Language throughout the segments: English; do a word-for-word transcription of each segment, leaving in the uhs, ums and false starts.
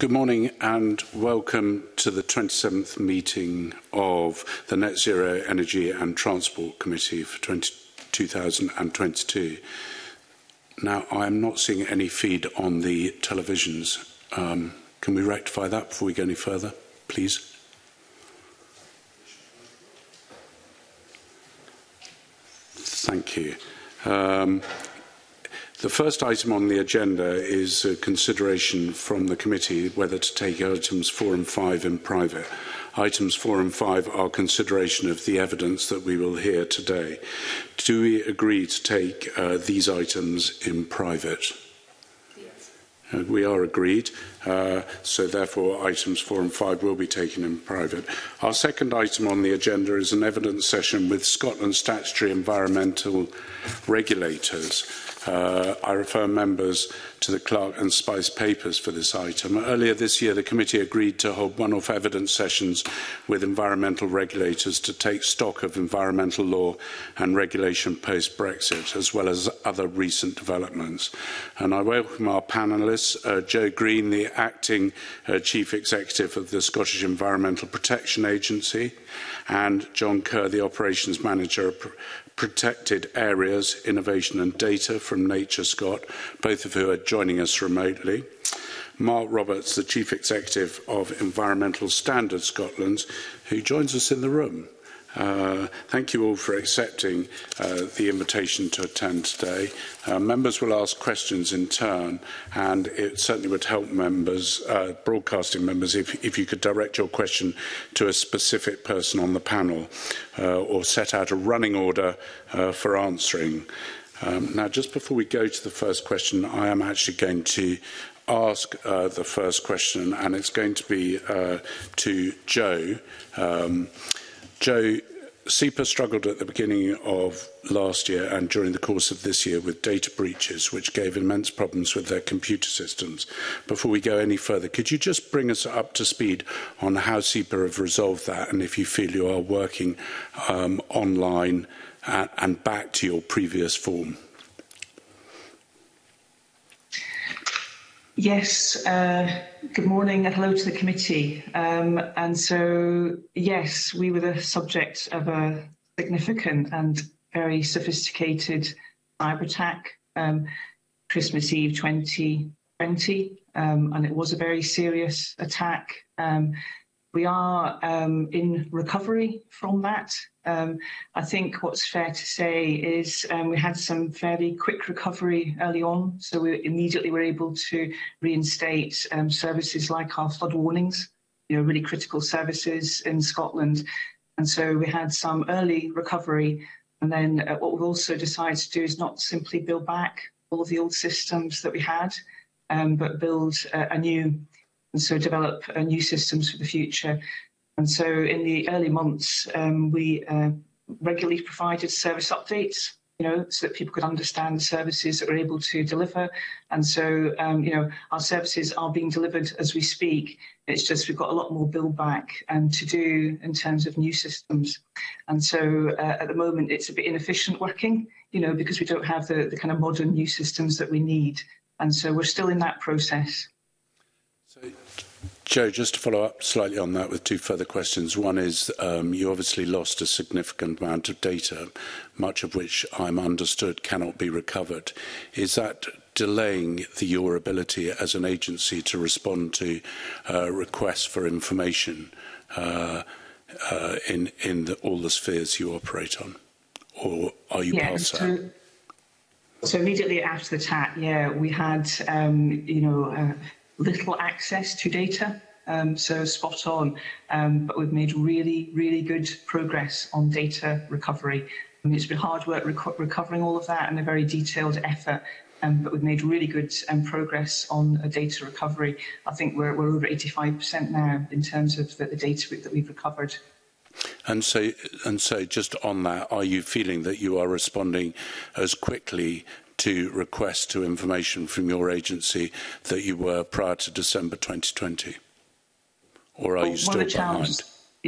Good morning and welcome to the twenty-seventh meeting of the Net Zero Energy and Transport Committee for two thousand twenty-two. Now, I am not seeing any feed on the televisions. Um, can we rectify that before we go any further, please? Thank you. Um, The first item on the agenda is a consideration from the committee whether to take items four and five in private. Items four and five are consideration of the evidence that we will hear today. Do we agree to take uh, these items in private? Yes. Uh, we are agreed, uh, so therefore items four and five will be taken in private. Our second item on the agenda is an evidence session with Scotland statutory environmental regulators. Uh, I refer members to the Clark and Spice papers for this item. Earlier this year, the committee agreed to hold one-off evidence sessions with environmental regulators to take stock of environmental law and regulation post-Brexit, as well as other recent developments. And I welcome our panellists, uh, Joe Green, the Acting uh, Chief Executive of the Scottish Environmental Protection Agency, and John Kerr, the Operations Manager of Protected Areas, Innovation and Data from Nature Scot, both of who are joining us remotely. Mark Roberts, the Chief Executive of Environmental Standards Scotland, who joins us in the room. Uh, thank you all for accepting uh, the invitation to attend today. Uh, members will ask questions in turn, and it certainly would help members, uh, broadcasting members, if, if you could direct your question to a specific person on the panel uh, or set out a running order uh, for answering. Um, now, just before we go to the first question, I am actually going to ask uh, the first question, and it's going to be uh, to Joe. Um, Joe, SEPA struggled at the beginning of last year and during the course of this year with data breaches, which gave immense problems with their computer systems. Before we go any further, could you just bring us up to speed on how SEPA have resolved that, and if you feel you are working um, online and, and back to your previous form? Yes, uh, good morning and hello to the committee. Um, and so, yes, we were the subject of a significant and very sophisticated cyber attack, um, Christmas Eve twenty twenty, um, and it was a very serious attack. Um, we are um, in recovery from that. Um, I think what's fair to say is um, we had some fairly quick recovery early on, so we immediately were able to reinstate um, services like our flood warnings, you know, really critical services in Scotland. And so we had some early recovery. And then uh, what we've also decided to do is not simply build back all of the old systems that we had, um, but build uh, a new, and so develop uh, new systems for the future. And so in the early months, um, we uh, regularly provided service updates, you know, so that people could understand the services that we're able to deliver. And so, um, you know, our services are being delivered as we speak. It's just we've got a lot more build back um, to do in terms of new systems. And so uh, at the moment, it's a bit inefficient working, you know, because we don't have the, the kind of modern new systems that we need. And so we're still in that process. So, Joe, just to follow up slightly on that with two further questions. One is um, you obviously lost a significant amount of data, much of which I'm understood cannot be recovered. Is that delaying the, your ability as an agency to respond to uh, requests for information uh, uh, in, in the, all the spheres you operate on? Or are you yeah, past so, that? So immediately after the attack, yeah, we had, um, you know, uh, little access to data, um, so spot on, um, but we've made really, really good progress on data recovery. I mean, it's been hard work reco recovering all of that and a very detailed effort, um, but we've made really good um, progress on uh, data recovery. I think we're, we're over eighty-five percent now in terms of the, the data that we've recovered. And so, and so just on that, are you feeling that you are responding as quickly to requests to information from your agency that you were prior to December twenty twenty? Or are well, you still behind? Yeah,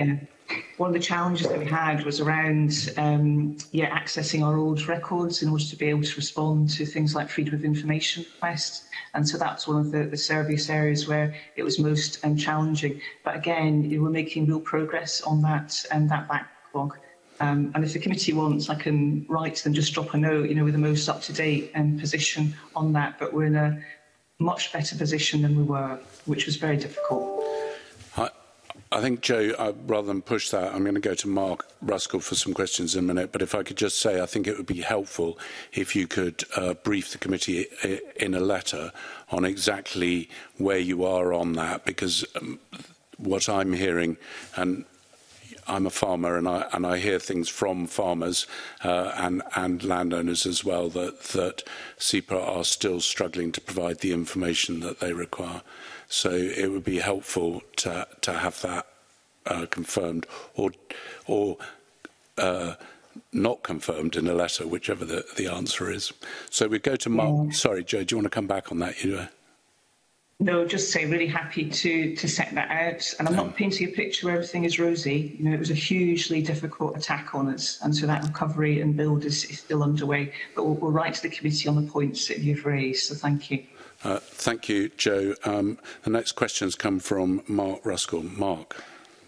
one of the challenges that we had was around um, yeah, accessing our old records in order to be able to respond to things like freedom of information requests. And so that's one of the, the service areas where it was most um, challenging. But again, we're making real progress on that and that backlog. Um, and if the committee wants, I can write to them, just drop a note, you know, with the most up-to-date um, position on that. But we're in a much better position than we were, which was very difficult. I, I think, Joe, uh, rather than push that, I'm going to go to Mark Ruskell for some questions in a minute. But if I could just say, I think it would be helpful if you could uh, brief the committee in a letter on exactly where you are on that, because um, what I'm hearing, and I'm a farmer, and I, and I hear things from farmers uh, and, and landowners as well, that, that C E P A are still struggling to provide the information that they require. So it would be helpful to, to have that uh, confirmed or, or uh, not confirmed in a letter, whichever the, the answer is. So we go to Mark. Yeah. Sorry, Joe, do you want to come back on that? You know? No, just say really happy to to set that out. And I'm not painting a picture where everything is rosy. You know, it was a hugely difficult attack on us. And so that recovery and build is, is still underway. But we'll, we'll write to the committee on the points that you've raised. So thank you. Uh, thank you, Joe. Um, the next questions come from Mark Ruskell. Mark.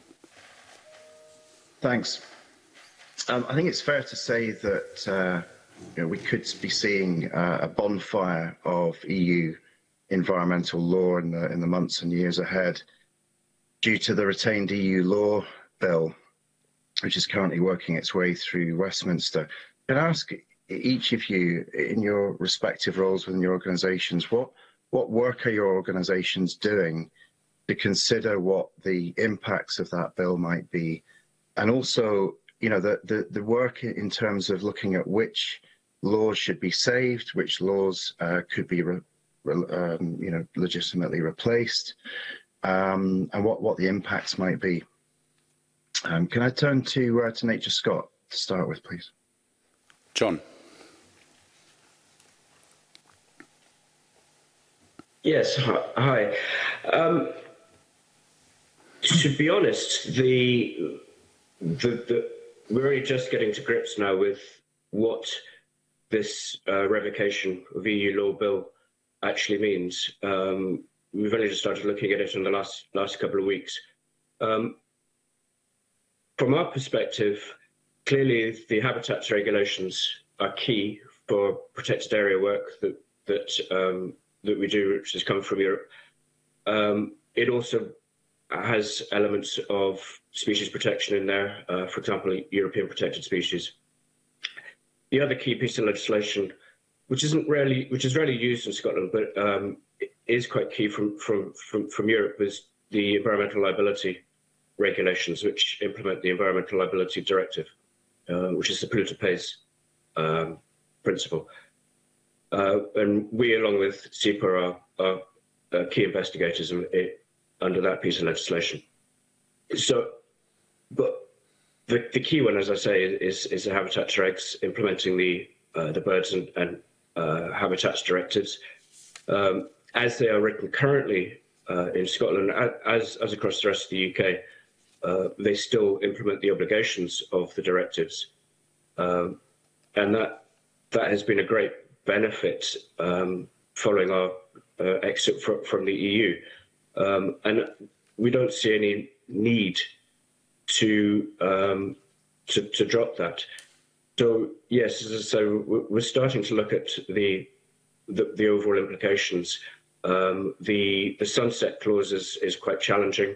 Thanks. Um, I think it's fair to say that uh, you know, we could be seeing uh, a bonfire of E U environmental law in the in the months and years ahead, due to the retained E U law bill, which is currently working its way through Westminster. Can I ask each of you, in your respective roles within your organisations, what what work are your organisations doing to consider what the impacts of that bill might be, and also, you know, the the, the work in terms of looking at which laws should be saved, which laws uh, could be re Um, you know, legitimately replaced, um, and what what the impacts might be. Um, can I turn to uh, to Nature Scott to start with, please? John. Yes. Hi. Um, to be honest, the, the the we're only just getting to grips now with what this uh, revocation of E U law bill actually means. Um, we've only just started looking at it in the last last couple of weeks. Um, from our perspective, clearly the habitats regulations are key for protected area work that that um, that we do, which has come from Europe. Um, it also has elements of species protection in there, uh, for example, European protected species. The other key piece of legislation, which isn't rarely, which is rarely used in Scotland, but um, is quite key from, from, from, from Europe, is the environmental liability regulations, which implement the Environmental Liability Directive, uh, which is the polluter pays um, principle. Uh, and we, along with C E P A, are, are uh, key investigators in, in, under that piece of legislation. So, but the, the key one, as I say, is, is the Habitats Regs implementing the, uh, the birds and, and uh, habitats directives. Um, as they are written currently uh, in Scotland, as, as across the rest of the U K, uh, they still implement the obligations of the directives. Um, and that, that has been a great benefit um, following our uh, exit from, from the E U. Um, and we don't see any need to, um, to, to drop that. So, yes, so we're starting to look at the, the, the overall implications. Um, the, the sunset clause is, is quite challenging,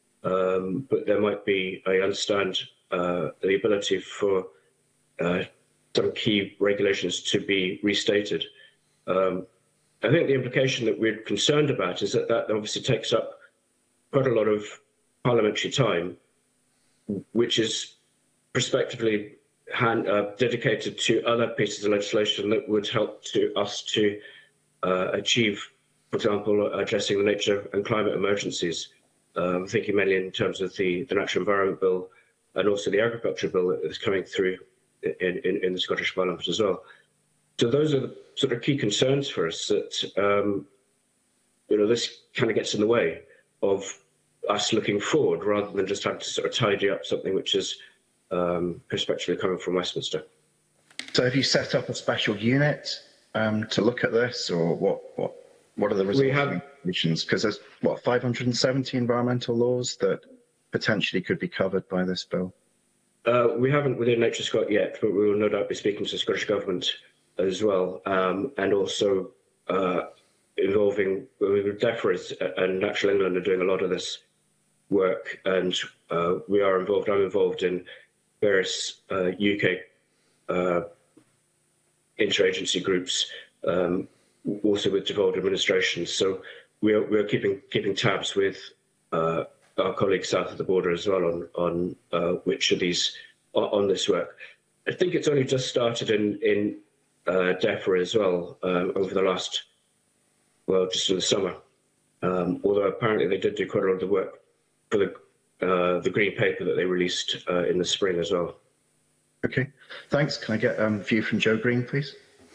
um, but there might be, I understand, uh, the ability for uh, some key regulations to be restated. Um, I think the implication that we're concerned about is that that obviously takes up quite a lot of parliamentary time, which is prospectively hand, uh, dedicated to other pieces of legislation that would help to us to uh, achieve, for example, addressing the nature and climate emergencies. Um, thinking mainly in terms of the, the Natural Environment Bill and also the Agriculture Bill that is coming through in, in, in the Scottish Parliament as well. So those are the sort of key concerns for us, that um, you know, this kind of gets in the way of us looking forward rather than just having to sort of tidy up something which is um, prospectively coming from Westminster. So have you set up a special unit um, to look at this, or what, what, what are the results? We have, because there's, what, five hundred seventy environmental laws that potentially could be covered by this bill? Uh, we haven't within NatureScot yet, but we will no doubt be speaking to the Scottish Government as well, um, and also uh, involving DEFRA and Natural England are doing a lot of this work, and uh, we are involved. I'm involved in various uh, U K uh, interagency groups, um, also with devolved administrations. So we are, we are keeping keeping tabs with uh, our colleagues south of the border as well on on uh, which of these on, on this work. I think it's only just started in in uh, DEFRA as well um, over the last well just in the summer. Um, although apparently they did do quite a lot of the work for the uh, the green paper that they released uh, in the spring as well. Okay, thanks. Can I get a um, view from Joe Green, please?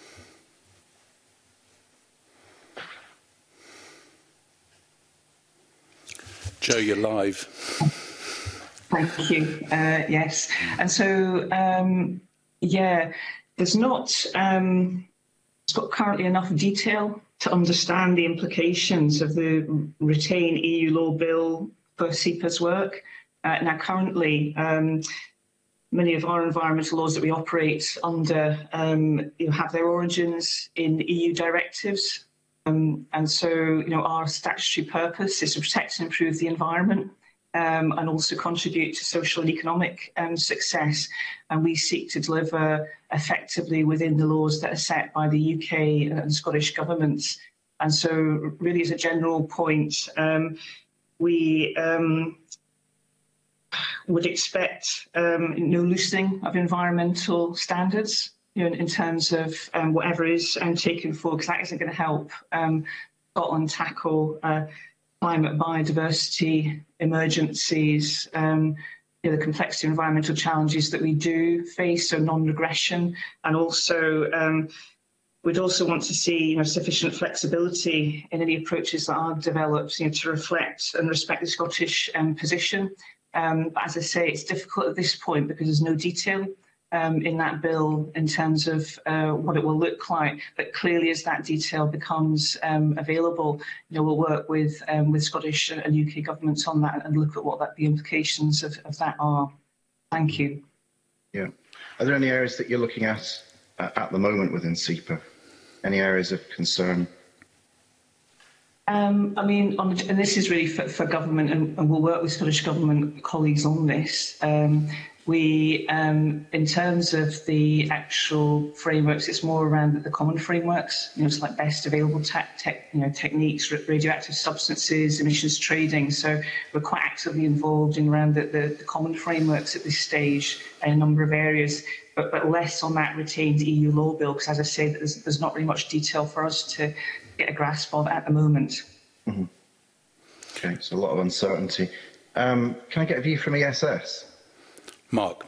Joe, you're live. Thank you. Uh, yes, and so um, yeah, there's not um, it's got currently enough detail to understand the implications of the Retain E U Law Bill for SEPA's work. Uh, now, currently. Um, Many of our environmental laws that we operate under um, you know, have their origins in E U directives. Um, and so, you know, our statutory purpose is to protect and improve the environment um, and also contribute to social and economic um, success. And we seek to deliver effectively within the laws that are set by the U K and Scottish governments. And so really as a general point, um, we um, would expect um, no loosening of environmental standards, you know, in, in terms of um, whatever is um, taken forward, because that isn't going to help um, Scotland tackle uh, climate biodiversity emergencies, um, you know, the complexity of environmental challenges that we do face, so non-regression, and also um, we'd also want to see, you know, sufficient flexibility in any approaches that are developed, you know, to reflect and respect the Scottish um, position. Um, but as I say, it's difficult at this point because there's no detail um, in that bill in terms of uh, what it will look like. But clearly, as that detail becomes um, available, you know, we'll work with um, with Scottish and U K governments on that and look at what that, the implications of, of that are. Thank you. Yeah. Are there any areas that you're looking at uh, at the moment within SEPA? Any areas of concern? Um, I mean, on, and this is really for, for government, and, and we'll work with Scottish Government colleagues on this. Um, we, um, in terms of the actual frameworks, it's more around the common frameworks. You know, it's like best available tech, tech, you know, techniques, radioactive substances, emissions trading. So we're quite actively involved in around the, the, the common frameworks at this stage in a number of areas. But, but less on that retained E U law bill, because as I say, there's, there's not really much detail for us to get a grasp of at the moment. Mm-hmm. Okay, so a lot of uncertainty. Um, can I get a view from E S S? Mark.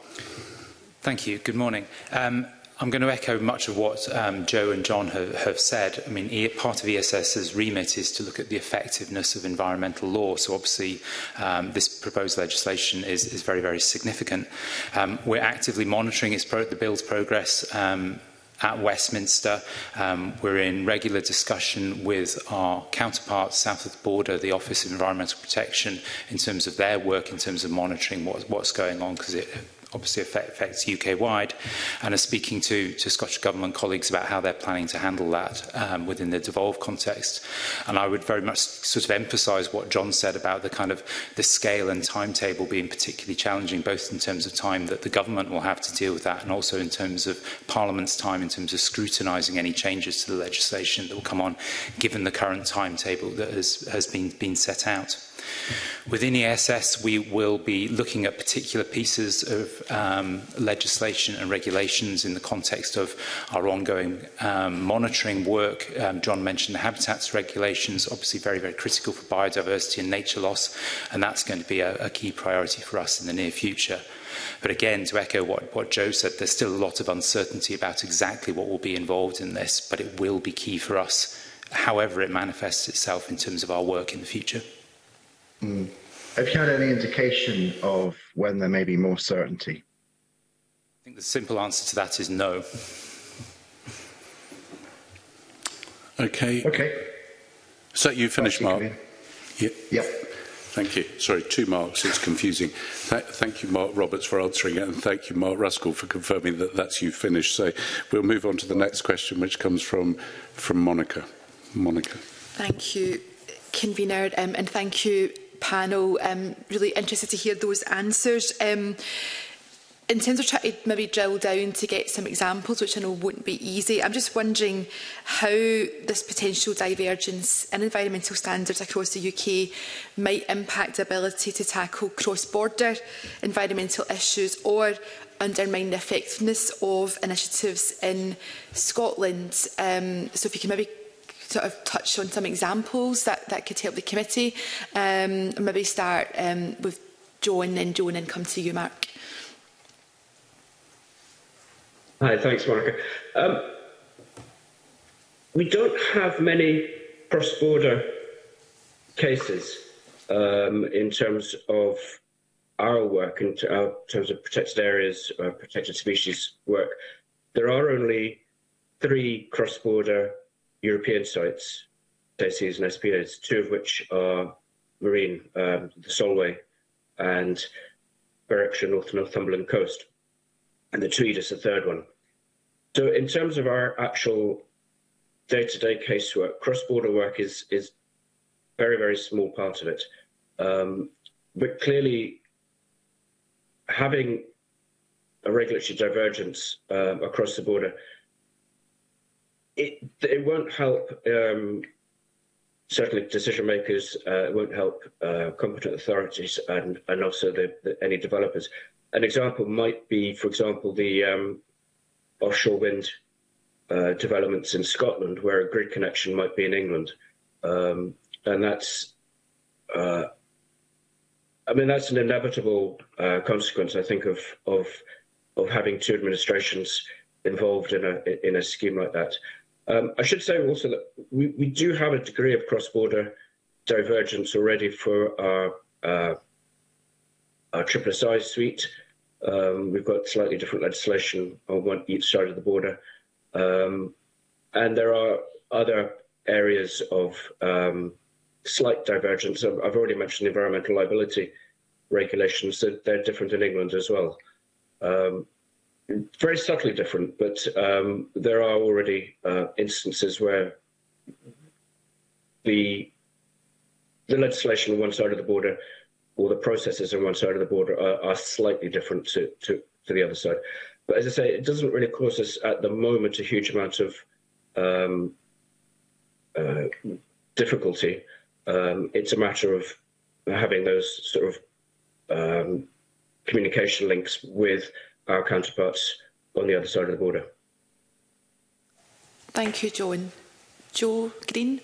Thank you. Good morning. Um, I'm going to echo much of what um, Joe and John have, have said. I mean, e part of ESS's remit is to look at the effectiveness of environmental law. So obviously, um, this proposed legislation is, is very, very significant. Um, we're actively monitoring its pro the bill's progress um, at Westminster. Um, we're in regular discussion with our counterparts south of the border, the Office of Environmental Protection, in terms of their work, in terms of monitoring what, what's going on, because it obviously affect, affects U K-wide, and are speaking to, to Scottish Government colleagues about how they're planning to handle that um, within the devolved context. And I would very much sort of emphasise what John said about the kind of the scale and timetable being particularly challenging, both in terms of time that the government will have to deal with that, and also in terms of Parliament's time, in terms of scrutinising any changes to the legislation that will come on, given the current timetable that has, has been, been set out. Within E S S, we will be looking at particular pieces of um, legislation and regulations in the context of our ongoing um, monitoring work. Um, John mentioned the habitats regulations, obviously very, very critical for biodiversity and nature loss, and that's going to be a, a key priority for us in the near future. But again, to echo what, what Joe said, there's still a lot of uncertainty about exactly what will be involved in this, but it will be key for us, however it manifests itself in terms of our work in the future. Mm. have you had any indication of when there may be more certainty? I think the simple answer to that is no. Okay. Okay. So you finished, Mark? Yeah. Yep. Thank you. Sorry, two marks. It's confusing. Th thank you, Mark Roberts, for answering it, and thank you, Mark Ruskell, for confirming that that's you finished. So we'll move on to the next question, which comes from from Monica. Monica. Thank you, convener, um, and thank you, panel. Um, really interested to hear those answers. Um, In terms of trying to maybe drill down to get some examples, which I know won't be easy, I'm just wondering how this potential divergence in environmental standards across the U K might impact the ability to tackle cross-border environmental issues or undermine the effectiveness of initiatives in Scotland. Um, so if you can maybe sort of touch on some examples that, that could help the committee, um, and maybe start um, with Joan and Joan and come to you, Mark. Hi, thanks, Monica. Um, we don't have many cross-border cases um, in terms of our work, in uh, terms of protected areas, uh, protected species work. There are only three cross-border European sites, S A Cs and S P As, two of which are marine, um, the Solway and Berwickshire, North Northumberland coast. And the Tweed is the third one. So in terms of our actual day-to-day casework, cross-border work is is very, very small part of it. Um, but clearly, having a regulatory divergence um, across the border, it, it won't help, um, certainly decision makers, uh, it won't help uh, competent authorities and, and also the, the, any developers. An example might be, for example, the um, offshore wind uh, developments in Scotland, where a grid connection might be in England. Um, and that's, uh, I mean, that's an inevitable uh, consequence, I think, of, of, of having two administrations involved in a, in a scheme like that. Um, I should say also that we, we do have a degree of cross-border divergence already for our uh, our triple S I suite. Um, we've got slightly different legislation on one each side of the border. Um, and there are other areas of um, slight divergence. I've, I've already mentioned environmental liability regulations, that they're different in England as well. Um, very subtly different, but um, there are already uh, instances where the, the legislation on one side of the border or the processes on one side of the border are, are slightly different to, to, to the other side. But as I say, it doesn't really cause us at the moment a huge amount of um, uh, difficulty. Um, it's a matter of having those sort of um, communication links with our counterparts on the other side of the border. Thank you, Joan. Jo Green.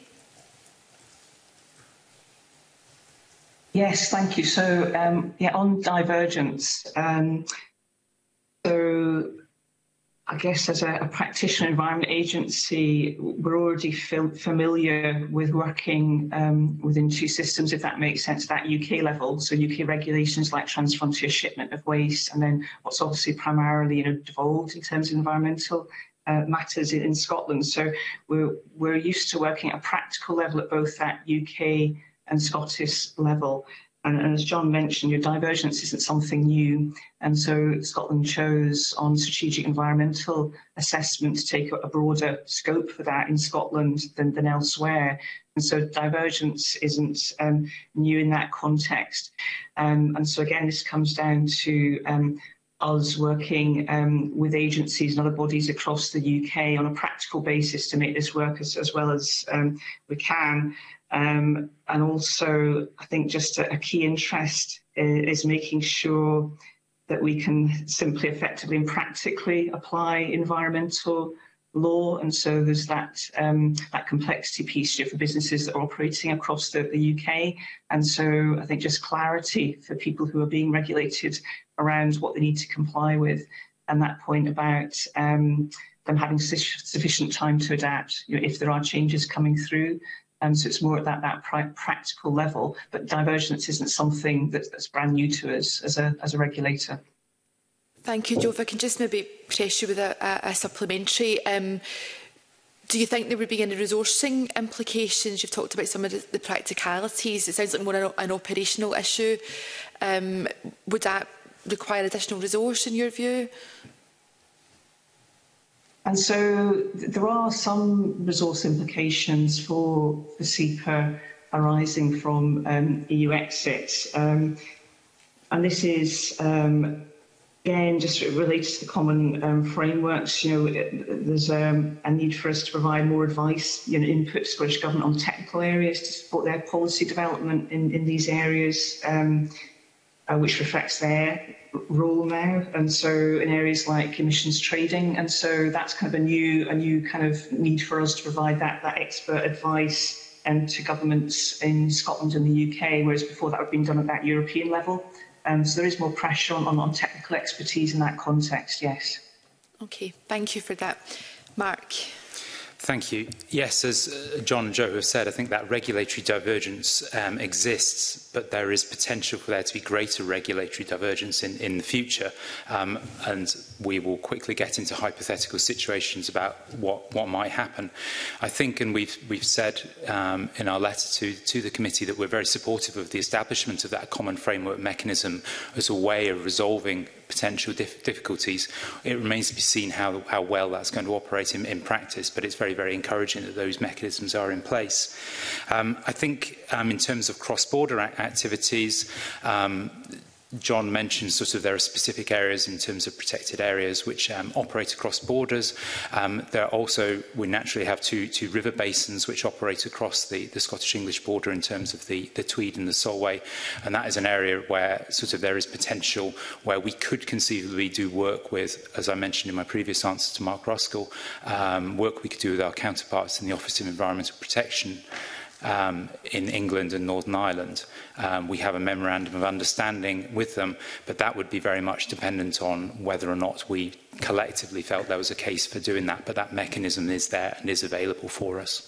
Yes, thank you. So, um, yeah, on divergence, um, so I guess as a, a practitioner environment agency, we're already familiar with working um, within two systems, if that makes sense, at that U K level. So U K regulations like transfrontier shipment of waste, and then what's obviously primarily, you know, devolved in terms of environmental uh, matters in, in Scotland. So we're, we're used to working at a practical level at both that U K and Scottish level. And, and as John mentioned, your divergence isn't something new. And so Scotland chose on strategic environmental assessment to take a broader scope for that in Scotland than, than elsewhere. And so divergence isn't um, new in that context. Um, and so again, this comes down to um, us working um, with agencies and other bodies across the U K on a practical basis to make this work as, as well as um, we can. Um, and also, I think just a, a key interest is, is making sure that we can simply, effectively and practically apply environmental law. And so there's that, um, that complexity piece for businesses that are operating across the, the U K. And so I think just clarity for people who are being regulated around what they need to comply with, and that point about um, them having sufficient time to adapt, you know, if there are changes coming through. Um, so it's more at that, that practical level, but divergence isn't something that's, that's brand new to us as a, as a regulator. Thank you, Jo. If I can just maybe press you with a, a, a supplementary. Um, do you think there would be any resourcing implications? You've talked about some of the, the practicalities. It sounds like more an, an operational issue. Um, would that require additional resource in your view? And so th there are some resource implications for, for SEPA arising from um, E U exits. Um, and this is, um, again, just related to the common um, frameworks. You know, it, there's um, a need for us to provide more advice, you know, input to Scottish Government on technical areas to support their policy development in, in these areas, um, uh, which reflects their role now. And so in areas like emissions trading, and so that's kind of a new, a new kind of need for us to provide that, that expert advice um, to governments in Scotland and the U K, whereas before that would have been done at that European level. Um, so there is more pressure on, on, on technical expertise in that context, yes. Okay, thank you for that. Mark. Thank you. Yes, as uh, John and Jo have said, I think that regulatory divergence um, exists, but there is potential for there to be greater regulatory divergence in, in the future. Um, and we will quickly get into hypothetical situations about what, what might happen. I think, and we've, we've said um, in our letter to, to the committee that we're very supportive of the establishment of that common framework mechanism as a way of resolving potential dif difficulties. It remains to be seen how, how well that's going to operate in, in practice, but it's very, very encouraging that those mechanisms are in place. Um, I think um, in terms of cross-border activities, um, John mentioned sort of there are specific areas in terms of protected areas which um, operate across borders. Um, there are also, we naturally have two, two river basins which operate across the, the Scottish-English border in terms of the, the Tweed and the Solway. And that is an area where sort of there is potential where we could conceivably do work with, as I mentioned in my previous answer to Mark Ruskell, um, work we could do with our counterparts in the Office of Environmental Protection Um, in England and Northern Ireland. Um, we have a memorandum of understanding with them, but that would be very much dependent on whether or not we collectively felt there was a case for doing that, but that mechanism is there and is available for us.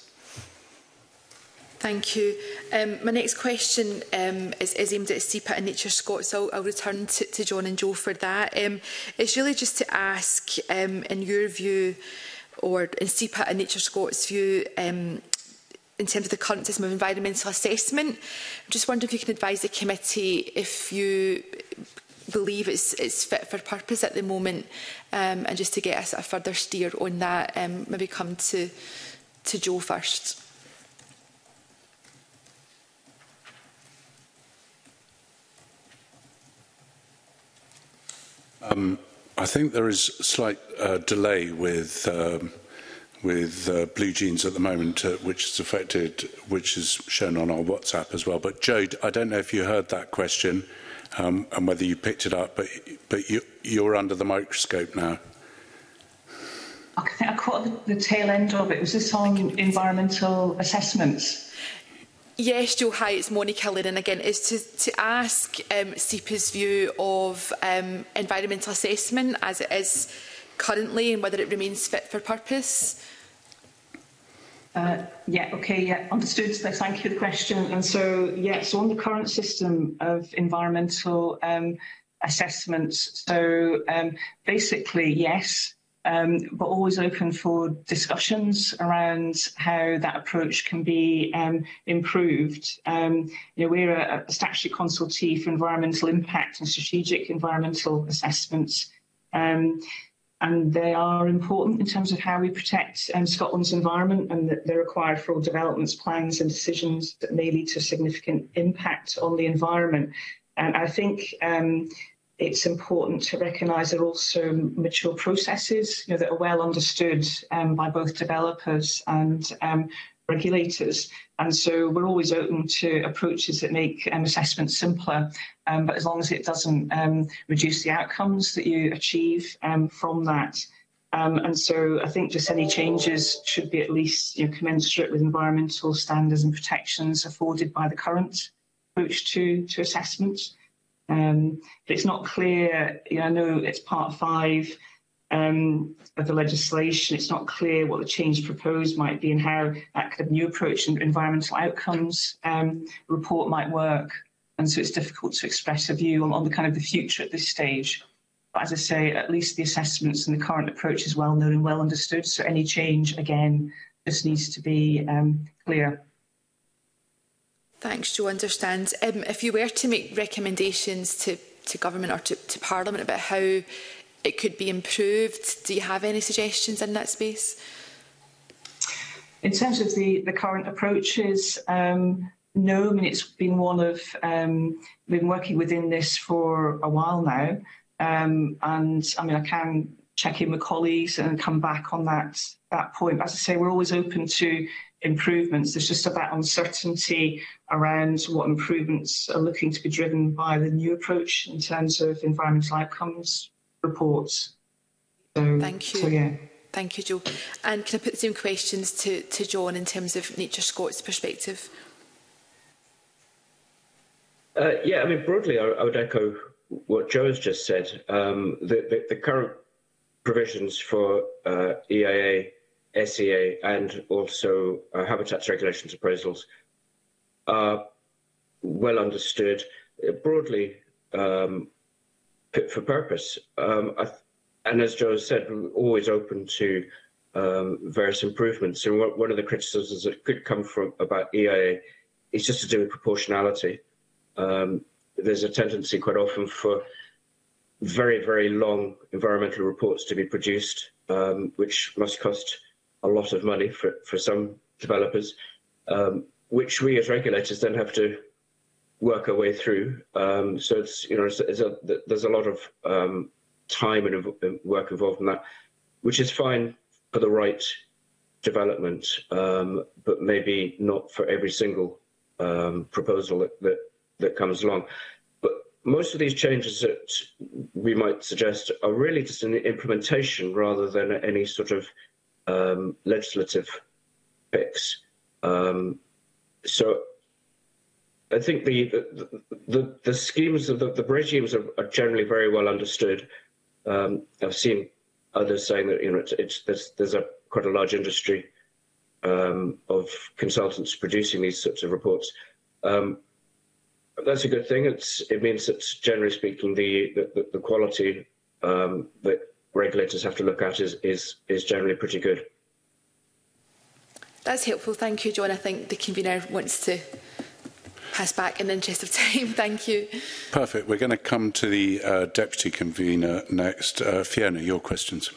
Thank you. Um, my next question um, is, is aimed at SEPA and Nature Scot, so I'll, I'll return to, to John and Jo for that. Um, it's really just to ask, um, in your view, or in SEPA and Nature Scot's view, um, in terms of the current system of environmental assessment, I'm just wondering if you can advise the committee if you believe it's, it's fit for purpose at the moment, um, and just to get us a further steer on that, um, maybe come to, to Jo first. Um, I think there is a slight uh, delay with um, with uh, Blue Jeans at the moment, uh, which is affected, which is shown on our WhatsApp as well. But Jo, I don't know if you heard that question um, and whether you picked it up, but but you, you're under the microscope now. I think I caught the, the tail end of it. Was this on environmental assessments? Yes, Jo, hi, it's Monica Lennon again. Is to, to ask um, SEPA's view of um, environmental assessment as it is currently and whether it remains fit for purpose. Uh, yeah, okay, yeah, understood. So thank you for the question. And so, yeah, so on the current system of environmental um, assessments, so um, basically, yes, um, but always open for discussions around how that approach can be um, improved. Um, you know, we're a, a statutory consultee for environmental impact and strategic environmental assessments. Um, And they are important in terms of how we protect um, Scotland's environment, and that they're required for all developments, plans and decisions that may lead to significant impact on the environment. And I think um, it's important to recognise there are also mature processes, you know, that are well understood um, by both developers and um, regulators. And so we're always open to approaches that make um, assessment simpler, um, but as long as it doesn't um, reduce the outcomes that you achieve um, from that. Um, and so I think just any changes should be at least, you know, commensurate with environmental standards and protections afforded by the current approach to, to assessment. Um, but it's not clear, you know, I know it's part five, um, of the legislation. It's not clear what the change proposed might be and how that kind of new approach and environmental outcomes um, report might work. And so it's difficult to express a view on, on the kind of the future at this stage. But as I say, at least the assessments and the current approach is well known and well understood. So any change, again, just needs to be um, clear. Thanks, Jo. Understand. Um, if you were to make recommendations to, to government or to, to Parliament about how it could be improved, do you have any suggestions in that space? In terms of the, the current approaches, um, no, I mean, it's been one of, um, we've been working within this for a while now. Um, and I mean, I can check in with colleagues and come back on that, that point. But as I say, we're always open to improvements. There's just about uncertainty around what improvements are looking to be driven by the new approach in terms of environmental outcomes reports. So, Thank you. So, yeah. Thank you, Jo. And can I put the same questions to, to John in terms of Nature Scott's perspective? Uh, yeah, I mean, broadly, I, I would echo what Jo has just said. Um, the, the, the current provisions for uh, E I A, S E A, and also uh, habitats regulations appraisals are well understood, uh, broadly um, fit for purpose. Um, I th and as Jo has said, we're always open to um, various improvements. And one of the criticisms that could come from about E I A is just to do with proportionality. Um, there's a tendency quite often for very, very long environmental reports to be produced, um, which must cost a lot of money for, for some developers, um, which we as regulators then have to work our way through. Um, so it's, you know, it's, it's a, there's a lot of um, time and work involved in that, which is fine for the right development, um, but maybe not for every single um, proposal that, that that comes along. But most of these changes that we might suggest are really just an implementation rather than any sort of um, legislative fix. Um, so I think the the, the, the schemes, of the, the regimes are, are generally very well understood. Um, I've seen others saying that, you know, it's, it's there's, there's a quite a large industry um, of consultants producing these sorts of reports. Um, That's a good thing. It's, it means that, generally speaking, the the, the quality um, that regulators have to look at is, is is generally pretty good. That's helpful. Thank you, John. I think the convener wants to pass back in the interest of time. Thank you. Perfect. We're going to come to the uh, deputy convener next. Uh, Fiona, your questions.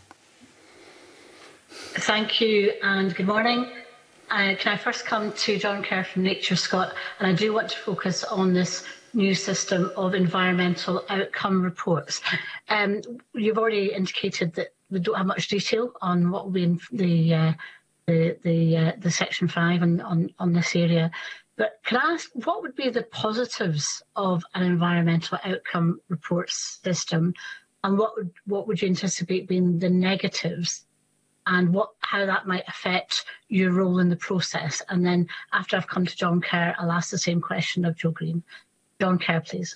Thank you and good morning. Uh, can I first come to John Kerr from Nature Scott, and I do want to focus on this new system of environmental outcome reports. Um, you've already indicated that we don't have much detail on what will be in the uh, the the, uh, the section five on, on on this area, but can I ask what would be the positives of an environmental outcome report system, and what would what would you anticipate being the negatives? And what, how that might affect your role in the process. And then after I've come to John Kerr, I'll ask the same question of Jo Green. John Kerr, please.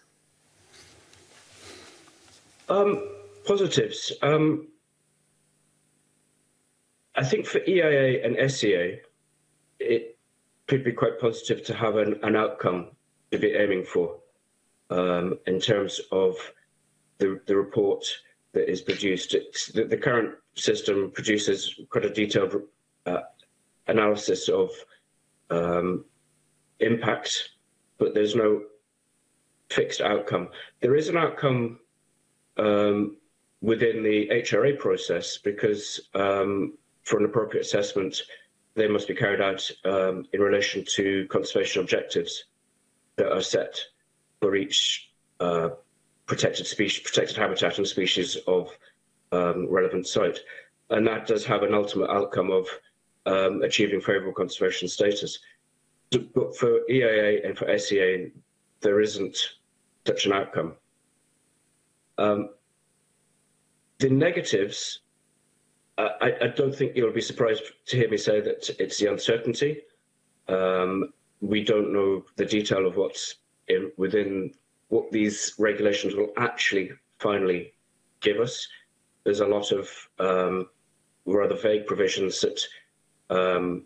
Um, positives. Um, I think for E I A and S E A, it could be quite positive to have an, an outcome to be aiming for um, in terms of the, the report that is produced. It's, the, the current system produces quite a detailed uh, analysis of um, impact, but there's no fixed outcome. There is an outcome um, within the H R A process because um, for an appropriate assessment, they must be carried out um, in relation to conservation objectives that are set for each uh, protected species, protected habitat and species of um, relevant site. And that does have an ultimate outcome of um, achieving favourable conservation status. But for E I A and for S E A, there isn't such an outcome. Um, the negatives, uh, I, I don't think you'll be surprised to hear me say that it's the uncertainty. Um, we don't know the detail of what's in, within what these regulations will actually finally give us. there's a lot of um, rather vague provisions that um,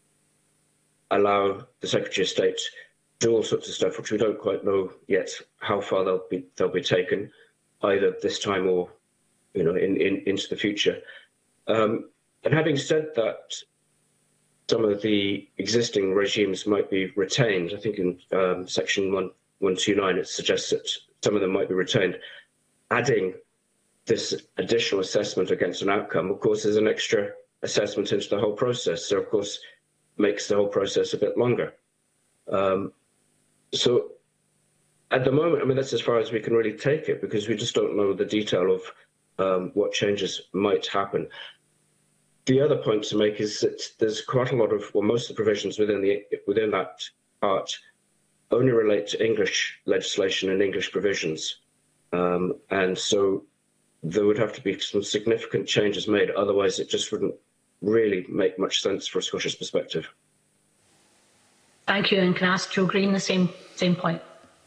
allow the Secretary of State to do all sorts of stuff, which we don't quite know yet how far they'll be they'll be taken, either this time or, you know, in, in into the future. Um, and having said that, some of the existing regimes might be retained. I think in um, section one one two nine it suggests that some of them might be retained. Adding this additional assessment against an outcome, of course, is an extra assessment into the whole process. So, of course, makes the whole process a bit longer. Um, so, at the moment, I mean, that's as far as we can really take it, because we just don't know the detail of um, what changes might happen. The other point to make is that there's quite a lot of, well, most of the provisions within the within that part only relate to English legislation and English provisions, um, and so there would have to be some significant changes made. Otherwise, it just wouldn't really make much sense for a Scottish perspective. Thank you, and can I ask Jo Green the same same point?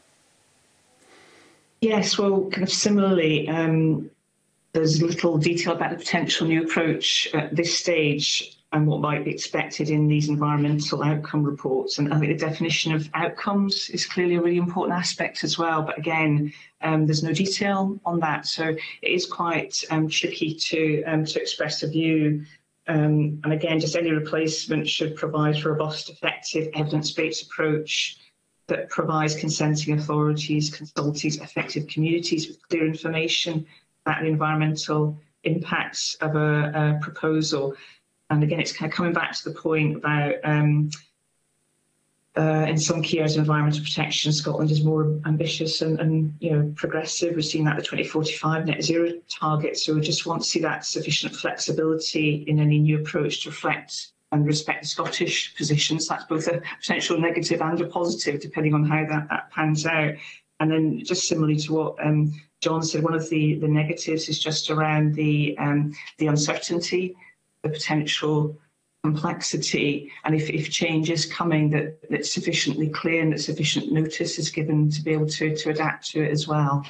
Yes, well, kind of similarly. Um, There's little detail about the potential new approach at this stage and what might be expected in these environmental outcome reports. And I think the definition of outcomes is clearly a really important aspect as well. But again, um, there's no detail on that. So it is quite um, tricky to, um, to express a view. Um, and again, just any replacement should provide a robust, effective, evidence-based approach that provides consenting authorities, consultees, affected communities with clear information about the environmental impacts of a, a proposal. And again, it's kind of coming back to the point about um, uh, in some key areas of environmental protection, Scotland is more ambitious and, and you know progressive. We've seen that the twenty forty-five net zero target. So we just want to see that sufficient flexibility in any new approach to reflect and respect the Scottish positions. That's both a potential negative and a positive, depending on how that, that pans out. And then just similarly to what um, John said, one of the, the negatives is just around the um, the uncertainty, the potential complexity, and if, if change is coming, that that's sufficiently clear and that sufficient notice is given to be able to, to adapt to it as well.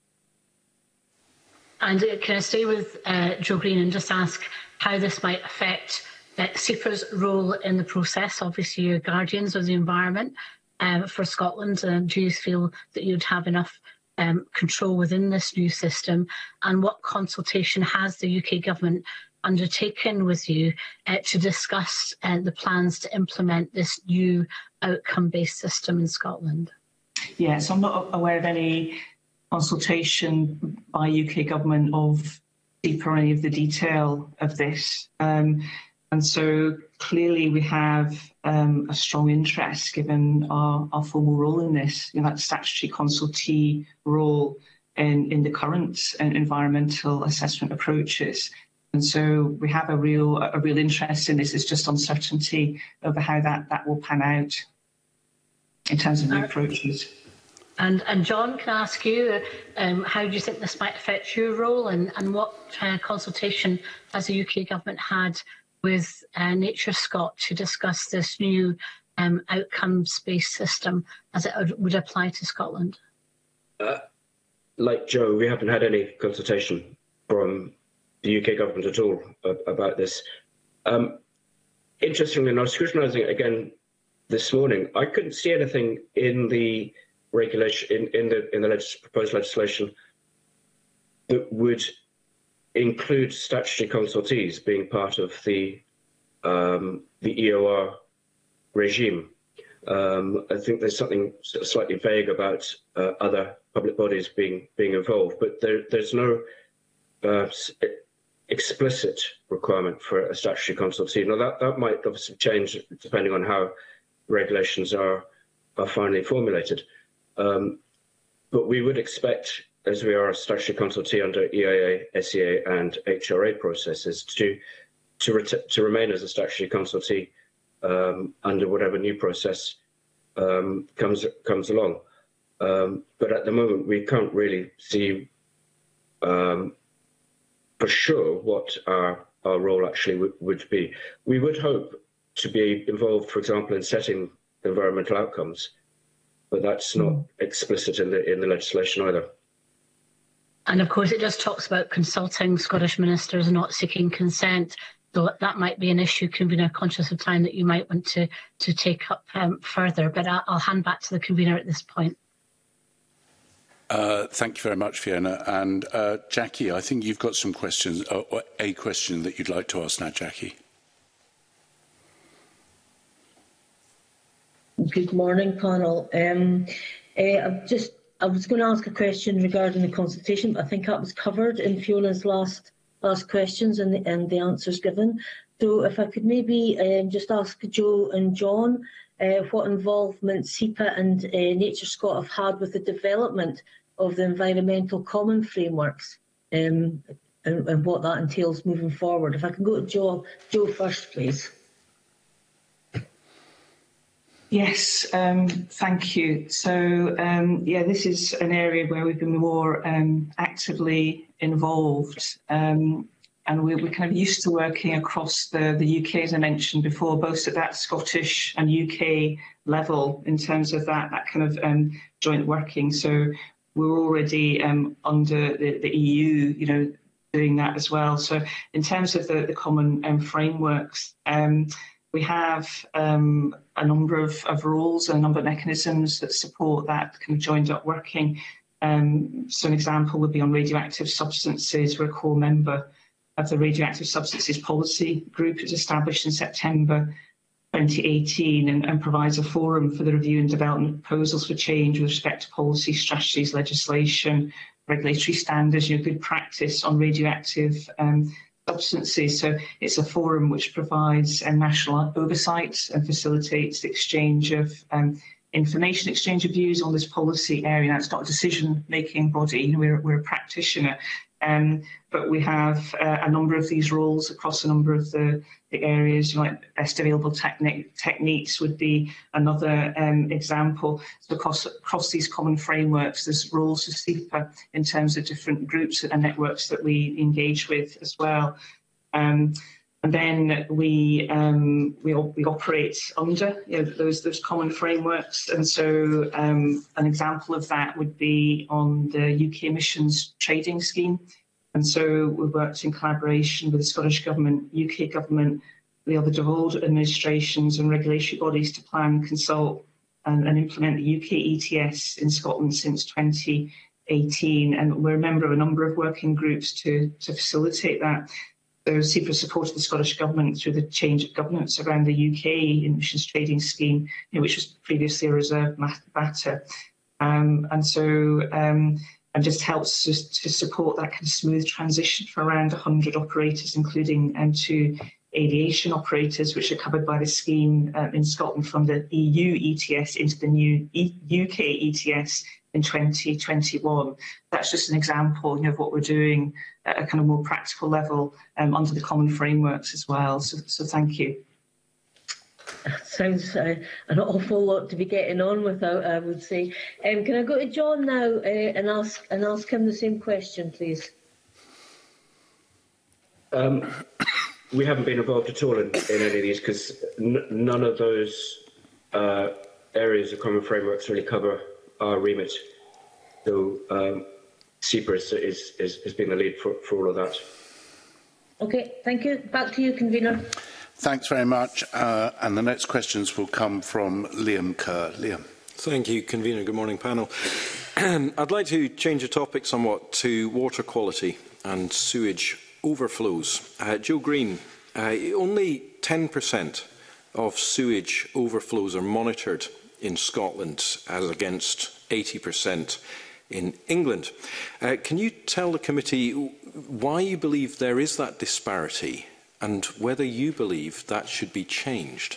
And uh, can I stay with uh, Jo Green and just ask how this might affect uh, SEPA's role in the process? Obviously, you're guardians of the environment um, for Scotland. Um, do you feel that you'd have enough Um, control within this new system, and what consultation has the U K government undertaken with you uh, to discuss uh, the plans to implement this new outcome-based system in Scotland? Yeah, so I'm not aware of any consultation by U K government of SEPA or any of the detail of this. Um, and so clearly we have um, a strong interest, given our, our formal role in this, you know, that statutory consultee role in, in the current environmental assessment approaches. And so we have a real a real interest in this. It's just uncertainty over how that, that will pan out in terms of new approaches. And, and John, can I ask you, um, how do you think this might affect your role, and, and what uh, consultation has the U K government had with uh, Nature Scot to discuss this new um, outcomes-based system as it would apply to Scotland? Uh, like Jo, we haven't had any consultation from the U K government at all uh, about this. Um, interestingly, and I was scrutinising it again this morning, I couldn't see anything in the regulation, in, in the in the legis proposed legislation that would include statutory consultees being part of the um, the E O R regime. Um, I think there's something slightly vague about uh, other public bodies being being involved, but there, there's no uh, explicit requirement for a statutory consultee. Now that that might obviously change depending on how regulations are are finally formulated, um, but we would expect, as we are a statutory consultee under E I A, S E A and H R A processes, to to, to remain as a statutory consultee um, under whatever new process um, comes comes along. Um, but at the moment, we can't really see um, for sure what our, our role actually would, would be. We would hope to be involved, for example, in setting environmental outcomes, but that's not explicit in the in the legislation either. And of course, it just talks about consulting Scottish ministers not seeking consent. So that might be an issue, convener, conscious of time, that you might want to, to take up um, further. But I'll, I'll hand back to the convener at this point. Uh, thank you very much, Fiona. And uh, Jackie, I think you've got some questions, uh, or a question that you'd like to ask now, Jackie. Good morning, panel. Um, uh, I've just, I was going to ask a question regarding the consultation, but I think that was covered in Fiona's last last questions and the, and the answers given. So if I could maybe um, just ask Joe and John uh, what involvement SEPA and uh, NatureScot have had with the development of the environmental common frameworks um, and, and what that entails moving forward. If I can go to Joe, Joe first, please. Yes, um, thank you. So, um, yeah, this is an area where we've been more um, actively involved, um, and we, we're kind of used to working across the, the U K, as I mentioned before, both at that Scottish and U K level in terms of that, that kind of um, joint working. So we're already um, under the, the E U, you know, doing that as well. So in terms of the, the common um, frameworks, um, we have um, a number of, of rules and a number of mechanisms that support that kind of joined up working. Um, so an example would be on radioactive substances. We're a core member of the Radioactive Substances Policy Group. It was established in September twenty eighteen and, and provides a forum for the review and development of proposals for change with respect to policy, strategies, legislation, regulatory standards, you know, good practice on radioactive um, substances. So it's a forum which provides a national oversight and facilitates the exchange of um, information, exchange of views on this policy area. Now, it's not a decision-making body, you know, we're, we're a practitioner, um, but we have uh, a number of these roles across a number of the, the areas. You know, like best available technique, techniques would be another um, example. So across, across these common frameworks, there's roles of SEPA in terms of different groups and networks that we engage with as well. Um, and then we um, we, we operate under you know, those those common frameworks. And so um, an example of that would be on the U K emissions trading scheme. And so we worked in collaboration with the Scottish Government, U K Government, the other devolved administrations and regulatory bodies to plan, consult and, and implement the U K E T S in Scotland since twenty eighteen. And we're a member of a number of working groups to, to facilitate that. So SEPA supported the Scottish Government through the change of governance around the U K emissions trading scheme, you know, which was previously a reserve matter. Um, and so um, and just helps to, to support that kind of smooth transition for around one hundred operators, including um, two aviation operators, which are covered by the scheme uh, in Scotland from the E U E T S into the new e U K E T S in twenty twenty-one. That's just an example, you know, of what we're doing at a kind of more practical level um, under the common frameworks as well. So, so thank you. Sounds uh, an awful lot to be getting on with, I, I would say. Um, can I go to John now uh, and ask and ask him the same question, please? Um, we haven't been involved at all in, in any of these because n none of those uh, areas of common frameworks really cover our remit. So um, SEPA is, is, is, has been the lead for, for all of that. Okay, thank you. Back to you, convener. Thanks very much. Uh, and the next questions will come from Liam Kerr. Liam. Thank you, convener. Good morning, panel. I'd like to change the topic somewhat to water quality and sewage overflows. Uh, Joe Green, uh, only ten percent of sewage overflows are monitored in Scotland, as against eighty percent in England. Uh, can you tell the committee why you believe there is that disparity and whether you believe that should be changed?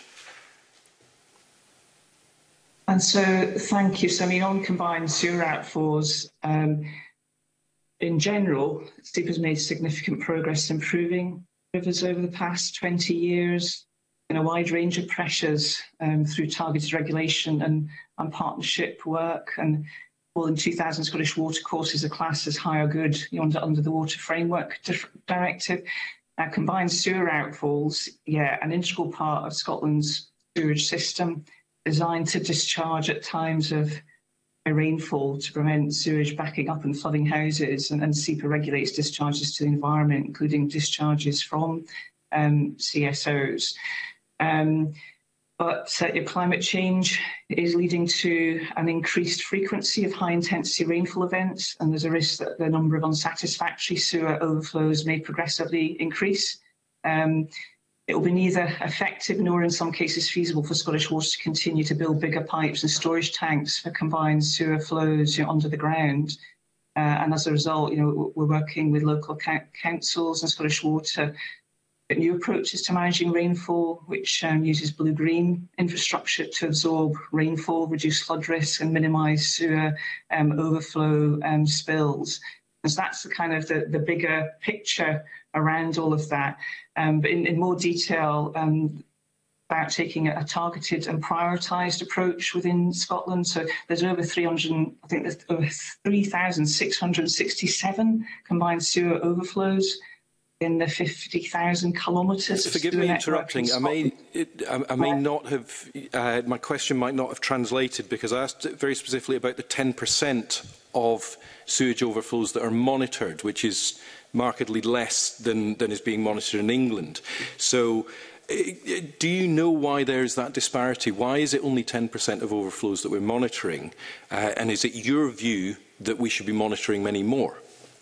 And so, thank you. So, I mean, on combined sewer outflows, um, in general, SEPA has made significant progress improving rivers over the past twenty years. In a wide range of pressures um, through targeted regulation and, and partnership work. And more than two thousand Scottish watercourses are classed as higher good, you know, under, under the Water Framework Directive. Uh, combined sewer outfalls, yeah, an integral part of Scotland's sewerage system, designed to discharge at times of rainfall to prevent sewage backing up and flooding houses, and, and SEPA regulates discharges to the environment, including discharges from um, C S Os. Um, but uh, your climate change is leading to an increased frequency of high-intensity rainfall events, and there's a risk that the number of unsatisfactory sewer overflows may progressively increase. Um, It will be neither effective nor in some cases feasible for Scottish Water to continue to build bigger pipes and storage tanks for combined sewer flows, you know, under the ground. Uh, and as a result, you know, we're working with local councils and Scottish Water at new approaches to managing rainfall, which um, uses blue-green infrastructure to absorb rainfall, reduce flood risk and minimise sewer um, overflow um, spills. And so that's the kind of the, the bigger picture around all of that. Um, but in, in more detail, um, about taking a, a targeted and prioritised approach within Scotland. So there's over three hundred, I think there's over three thousand six hundred sixty-seven combined sewer overflows in the fifty thousand kilometres. Forgive me interrupting. I may, it, I, I may yeah. not have, uh, my question might not have translated, because I asked very specifically about the ten percent of sewage overflows that are monitored, which is markedly less than, than is being monitored in England. So do you know why there is that disparity? Why is it only ten percent of overflows that we're monitoring? Uh, and is it your view that we should be monitoring many more?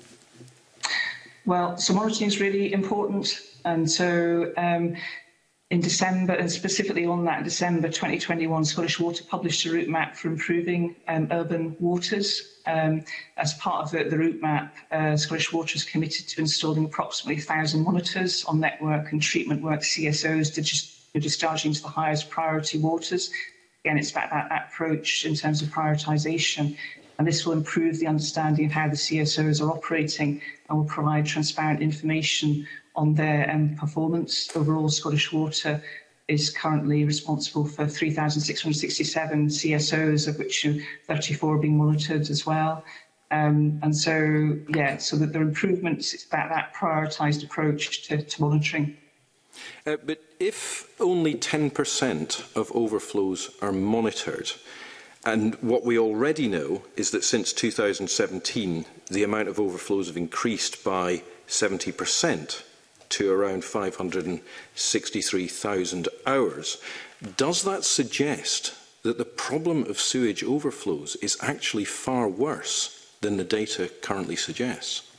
Well, so monitoring is really important. And so um, in December, and specifically on that December twenty twenty-one, Scottish Water published a route map for improving um, urban waters. Um, as part of the, the route map, uh, Scottish Water is committed to installing approximately one thousand monitors on network and treatment work C S Os to just, discharging to the highest priority waters. Again, it's about that, that approach in terms of prioritisation. And this will improve the understanding of how the C S Os are operating and will provide transparent information on their um, performance. Overall, Scottish Water is currently responsible for three thousand six hundred sixty-seven C S Os, of which thirty-four are being monitored as well. Um, and so, yeah, so that there are improvements, it's about that prioritised approach to, to monitoring. Uh, but if only ten percent of overflows are monitored, and what we already know is that since two thousand seventeen, the amount of overflows have increased by seventy percent to around five hundred sixty-three thousand hours. Does that suggest that the problem of sewage overflows is actually far worse than the data currently suggests?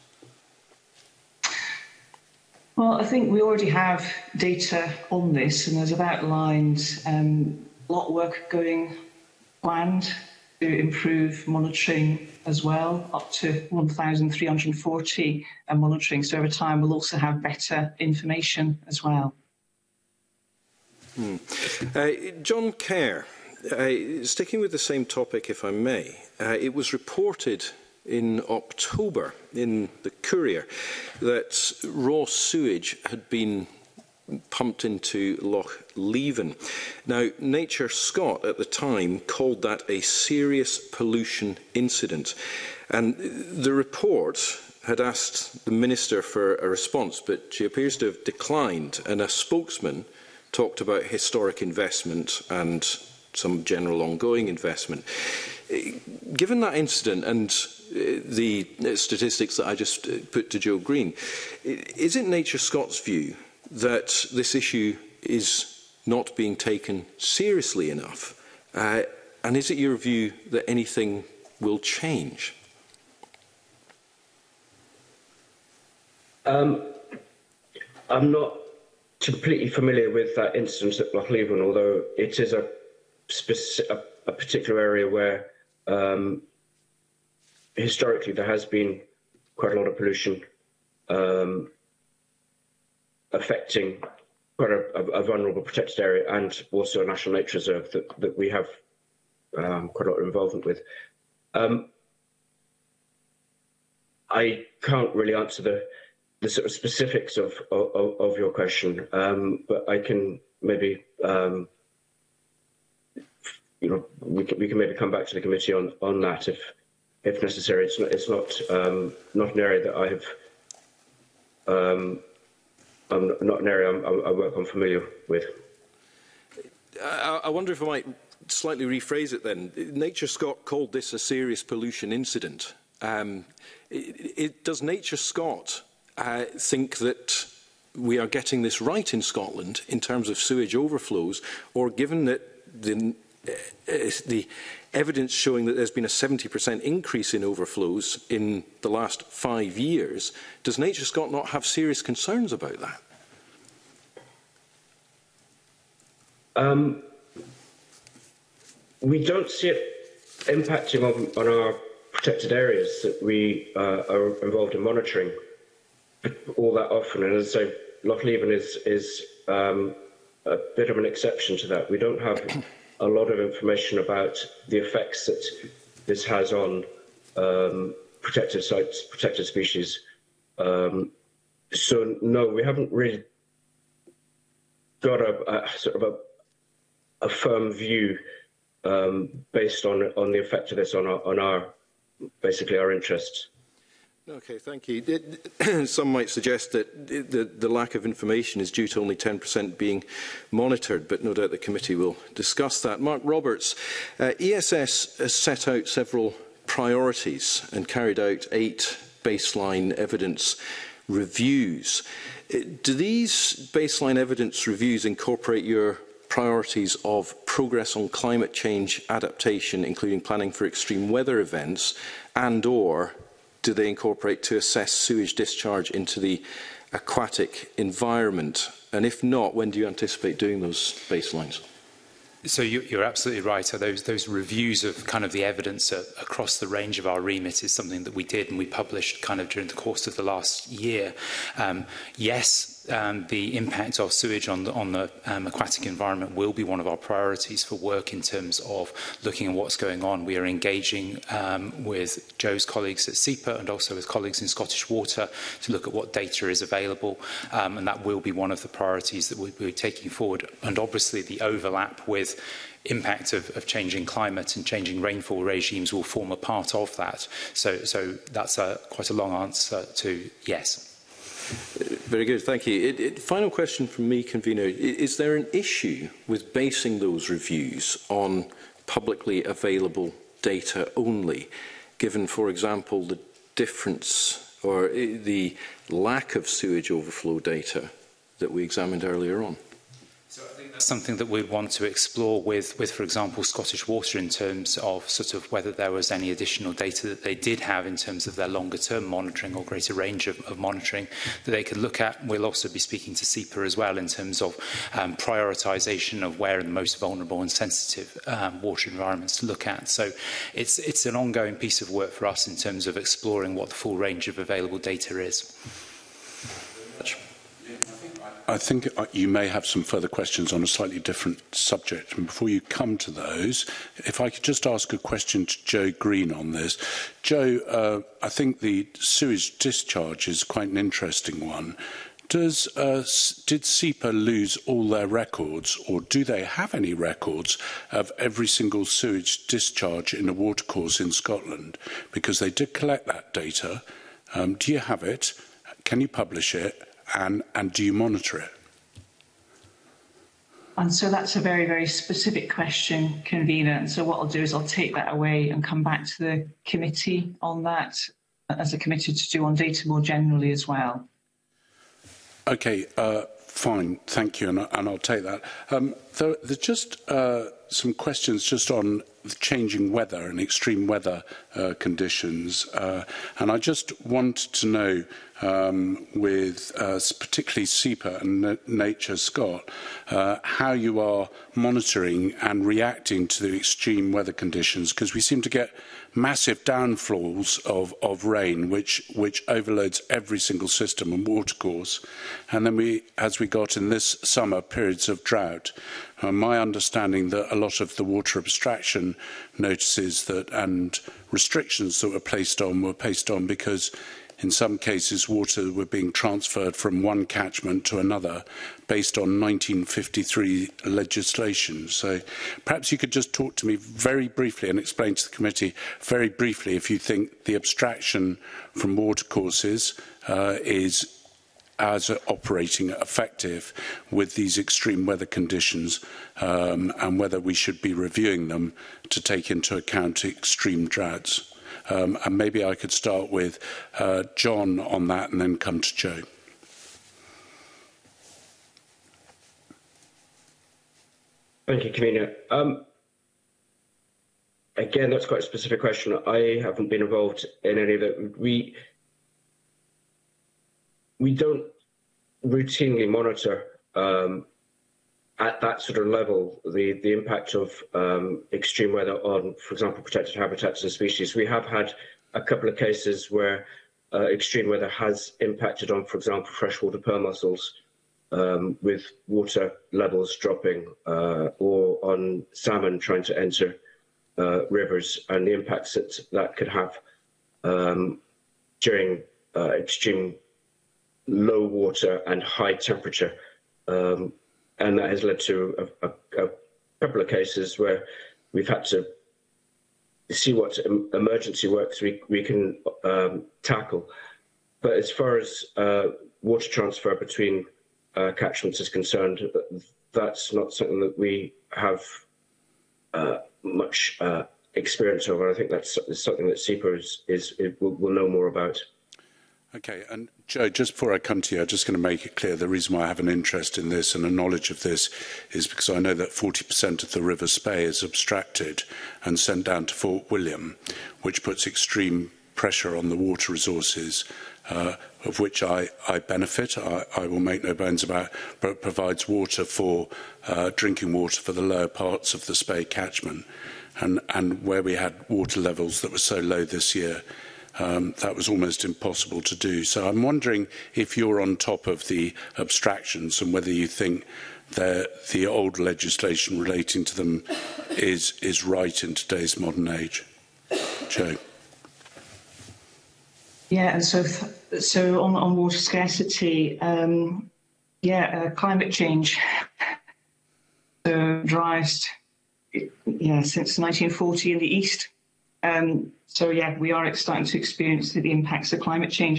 Well, I think we already have data on this, and as I've outlined, um, a lot of work going planned to improve monitoring as well, up to one thousand three hundred forty uh, monitoring. So over time, we'll also have better information as well. Hmm. Uh, John Kerr, uh, sticking with the same topic, if I may, uh, it was reported in October in the Courier that raw sewage had been pumped into Loch Leven. Now, Nature Scot at the time called that a serious pollution incident, and the report had asked the Minister for a response, but she appears to have declined, and a spokesman talked about historic investment and some general ongoing investment. Given that incident and the statistics that I just put to Joe Green, is it Nature Scot's view that this issue is not being taken seriously enough? Uh, and is it your view that anything will change? Um, I'm not completely familiar with that instance at Loch Leven, although it is a, a, a particular area where um, historically there has been quite a lot of pollution um, affecting quite a, a, a vulnerable protected area, and also a national nature reserve that, that we have um, quite a lot of involvement with. Um, I can't really answer the, the sort of specifics of, of, of your question, um, but I can maybe, um, you know, we can, we can maybe come back to the committee on, on that if, if necessary. It's not, it's not, um, not an area that I have, um, I'm not an area I'm, I work I'm familiar with. I, I wonder if I might slightly rephrase it then. Nature Scott called this a serious pollution incident. Um, it, it, does Nature Scott uh, think that we are getting this right in Scotland in terms of sewage overflows, or given that the, uh, the evidence showing that there's been a seventy percent increase in overflows in the last five years, does Nature Scott not have serious concerns about that? Um, we don't see it impacting on, on our protected areas that we uh, are involved in monitoring all that often. And as I say, Lochleven is, is um, a bit of an exception to that. We don't have a lot of information about the effects that this has on um, protected sites, protected species. Um, so no, we haven't really got a, a sort of a, a firm view um, based on on the effect of this on our, on our basically our interests. Okay, thank you. It, some might suggest that the, the lack of information is due to only ten percent being monitored, but no doubt the committee will discuss that. Mark Roberts, uh, E S S has set out several priorities and carried out eight baseline evidence reviews. Do these baseline evidence reviews incorporate your priorities of progress on climate change adaptation, including planning for extreme weather events, and or do they incorporate to assess sewage discharge into the aquatic environment? And if not, when do you anticipate doing those baselines? So you, you're absolutely right. So those, those reviews of kind of the evidence uh, across the range of our remit is something that we did and we published kind of during the course of the last year. Um, yes, um, the impact of sewage on the, on the um, aquatic environment will be one of our priorities for work in terms of looking at what's going on. We are engaging um, with Joe's colleagues at SEPA and also with colleagues in Scottish Water to look at what data is available, um, and that will be one of the priorities that we'll be taking forward. And obviously the overlap with impact of, of changing climate and changing rainfall regimes will form a part of that. So, so that's a, quite a long answer to yes. Very good, thank you. It, it, final question from me, Convener. Is there an issue with basing those reviews on publicly available data only, given, for example, the difference or the lack of sewage overflow data that we examined earlier on? So I think that's something that we'd want to explore with, with, for example, Scottish Water in terms of sort of whether there was any additional data that they did have in terms of their longer-term monitoring or greater range of, of monitoring that they could look at. We'll also be speaking to SEPA as well in terms of um, prioritisation of where are the most vulnerable and sensitive um, water environments to look at. So it's, it's an ongoing piece of work for us in terms of exploring what the full range of available data is. I think you may have some further questions on a slightly different subject. And before you come to those, if I could just ask a question to Joe Green on this. Joe, uh, I think the sewage discharge is quite an interesting one. Does, uh, did SEPA lose all their records, or do they have any records of every single sewage discharge in a watercourse in Scotland? Because they did collect that data. Um, do you have it? Can you publish it? And, and do you monitor it? And so that's a very, very specific question, Convener. And so what I'll do is I'll take that away and come back to the committee on that as a committee to do on data more generally as well. Okay, uh, fine, thank you, and, and I'll take that. Um, there, there's just uh, some questions just on the changing weather and extreme weather uh, conditions, uh, and I just wanted to know, um, with uh, particularly SEPA and Nature Scott, uh, how you are monitoring and reacting to the extreme weather conditions, because we seem to get massive downfalls of, of rain, which, which overloads every single system and watercourse. And then we, as we got in this summer, periods of drought. Uh, my understanding that a lot of the water abstraction notices that and restrictions that were placed on were placed on because in some cases water were being transferred from one catchment to another based on nineteen fifty-three legislation. So perhaps you could just talk to me very briefly and explain to the committee very briefly if you think the abstraction from watercourses uh, is as operating effective with these extreme weather conditions, um, and whether we should be reviewing them to take into account extreme droughts. Um, and maybe I could start with uh, John on that and then come to Joe. Thank you, Convener. Um, again, that's quite a specific question. I haven't been involved in any of that. We we don't routinely monitor um, at that sort of level the the impact of um, extreme weather on, for example, protected habitats and species. We have had a couple of cases where uh, extreme weather has impacted on, for example, freshwater pearl mussels. Um, with water levels dropping, uh, or on salmon trying to enter uh, rivers, and the impacts that that could have um, during uh, extreme low water and high temperature. Um, and that has led to a, a, a couple of cases where we've had to see what emergency works we, we can um, tackle. But as far as uh, water transfer between Uh, catchments is concerned, that's not something that we have uh, much uh, experience of. I think that's something that SEPA is, is, is will, will know more about. Okay, and Joe, just before I come to you, I'm just going to make it clear the reason why I have an interest in this and a knowledge of this is because I know that forty percent of the River Spey is abstracted and sent down to Fort William, which puts extreme pressure on the water resources, uh, of which I, I benefit. I, I will make no bones about it, but it provides water for uh, drinking water for the lower parts of the Spey catchment. And, and where we had water levels that were so low this year, um, that was almost impossible to do. So I'm wondering if you're on top of the abstractions and whether you think that the old legislation relating to them is, is right in today's modern age. Joe. Yeah, and so so on, on water scarcity, um, yeah, uh, climate change, the driest, yeah, since nineteen forty in the east. Um, so yeah, we are starting to experience the impacts of climate change.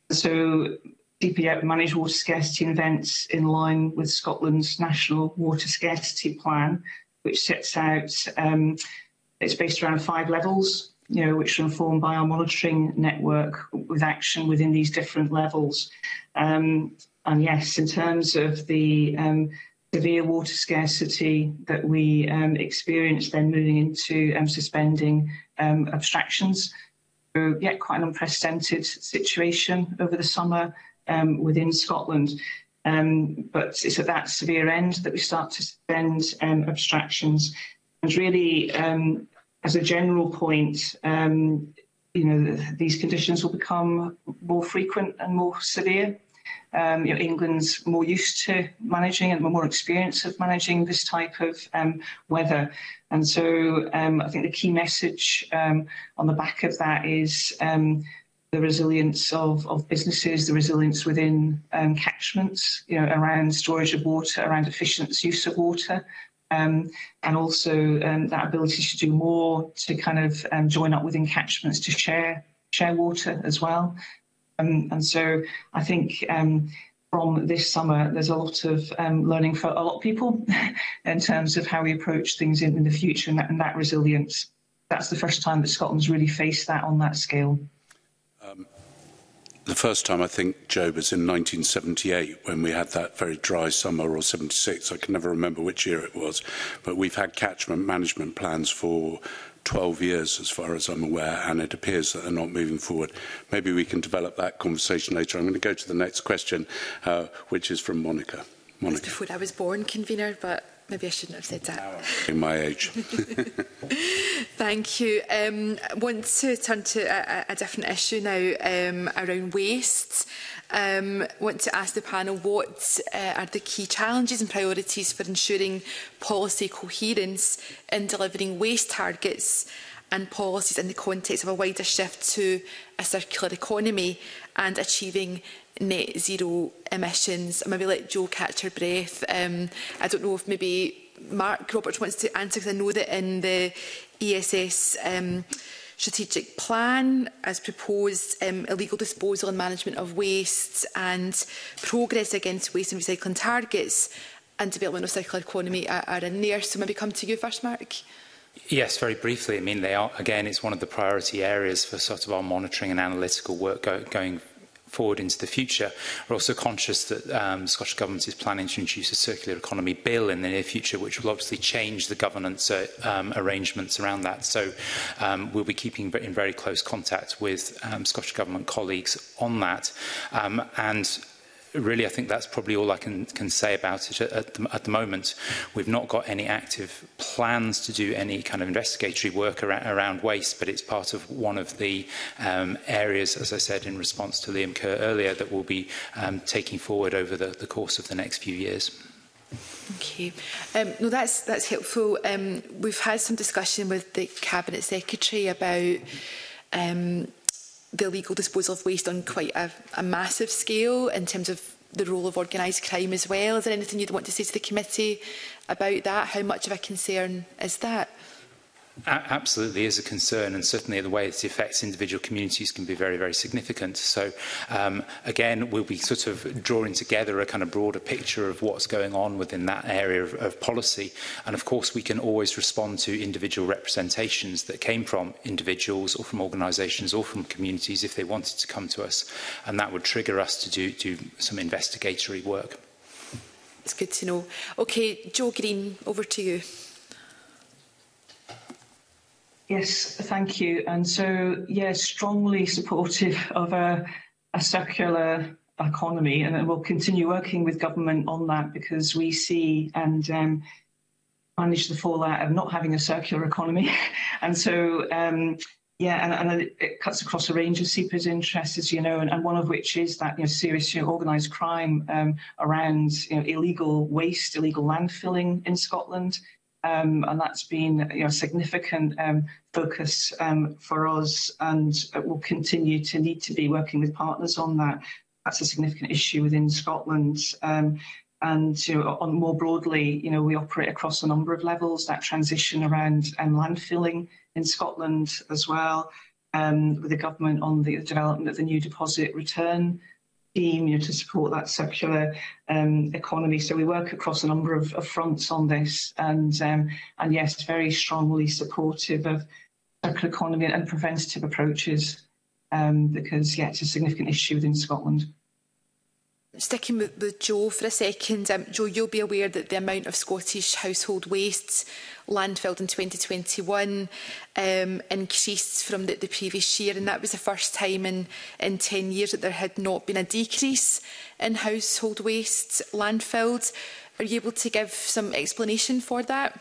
So D P A manage water scarcity events in line with Scotland's National Water Scarcity Plan, which sets out, um, it's based around five levels, you know, which are informed by our monitoring network with action within these different levels. Um, and yes, in terms of the um, severe water scarcity that we um, experience, then moving into um, suspending um, abstractions. So, yeah, quite an unprecedented situation over the summer um, within Scotland. Um, but it's at that severe end that we start to suspend um, abstractions. And really, um, as a general point, um, you know, these conditions will become more frequent and more severe. Um, you know, England's more used to managing and more experience of managing this type of um, weather. And so um, I think the key message um, on the back of that is um, the resilience of, of businesses, the resilience within um, catchments, you know, around storage of water, around efficient use of water. Um, and also um, that ability to do more to kind of um, join up within catchments to share share water as well. Um, and so I think um, from this summer, there's a lot of um, learning for a lot of people in terms of how we approach things in, in the future and that, and that resilience. That's the first time that Scotland's really faced that on that scale. Um, The first time, I think, Joe, was in nineteen seventy-eight when we had that very dry summer, or seventy-six. I can never remember which year it was. But we've had catchment management plans for twelve years, as far as I'm aware, and it appears that they're not moving forward. Maybe we can develop that conversation later. I'm going to go to the next question, uh, which is from Monica. Monica. That's before I was born, Convener, but maybe I shouldn't have said that. In my age. Thank you. Um, I want to turn to a, a different issue now um, around waste. Um, I want to ask the panel what uh, are the key challenges and priorities for ensuring policy coherence in delivering waste targets and policies in the context of a wider shift to a circular economy and achieving net zero emissions. I'll maybe let Jo catch her breath. Um, I don't know if maybe Mark Roberts wants to answer, because I know that in the E S S um, strategic plan as proposed, um, illegal disposal and management of waste, and progress against waste and recycling targets and development of circular economy are, are in there. So maybe come to you first, Mark. Yes, very briefly. I mean, they are, again, it's one of the priority areas for sort of our monitoring and analytical work go, going forward into the future. We're also conscious that um, the Scottish Government is planning to introduce a circular economy bill in the near future, which will obviously change the governance uh, um, arrangements around that. So um, we'll be keeping in very close contact with um, Scottish Government colleagues on that. Um, and really, I think that's probably all I can, can say about it at the, at the moment. We've not got any active plans to do any kind of investigatory work around, around waste, but it's part of one of the um, areas, as I said in response to Liam Kerr earlier, that we'll be um, taking forward over the, the course of the next few years. Okay, um, no, that's that's helpful. Um, we've had some discussion with the Cabinet Secretary about Um, the illegal disposal of waste on quite a, a massive scale in terms of the role of organised crime as well. Is there anything you'd want to say to the committee about that? How much of a concern is that? A absolutely is a concern, and certainly the way it affects individual communities can be very, very significant. So, um, again, we'll be sort of drawing together a kind of broader picture of what's going on within that area of, of policy. And, of course, we can always respond to individual representations that came from individuals or from organisations or from communities if they wanted to come to us. And that would trigger us to do, do some investigatory work. It's good to know. OK, Jo Green, over to you. Yes, thank you. And so, yes, strongly supportive of a, a circular economy, and we'll continue working with government on that because we see and um, manage the fallout of not having a circular economy. And so, um, yeah, and, and it cuts across a range of C I P A's interests, as you know, and, and one of which is that, you know, serious, you know, organised crime um, around, you know, illegal waste, illegal landfilling in Scotland. Um, and that's been, you know, a significant um, focus um, for us, and we'll continue to need to be working with partners on that. That's a significant issue within Scotland. Um, and you know, on more broadly, you know, we operate across a number of levels. That transition around um, landfilling in Scotland as well, um, with the government on the development of the new deposit return scheme, you know, to support that circular um, economy. So we work across a number of, of fronts on this, and um, and yes, very strongly supportive of circular economy and preventative approaches, um, because yeah, it's a significant issue within Scotland. Sticking with, with Jo for a second, um, Jo, you'll be aware that the amount of Scottish household waste landfilled in twenty twenty-one um, increased from the, the previous year, and that was the first time in, in ten years that there had not been a decrease in household waste landfilled. Are you able to give some explanation for that?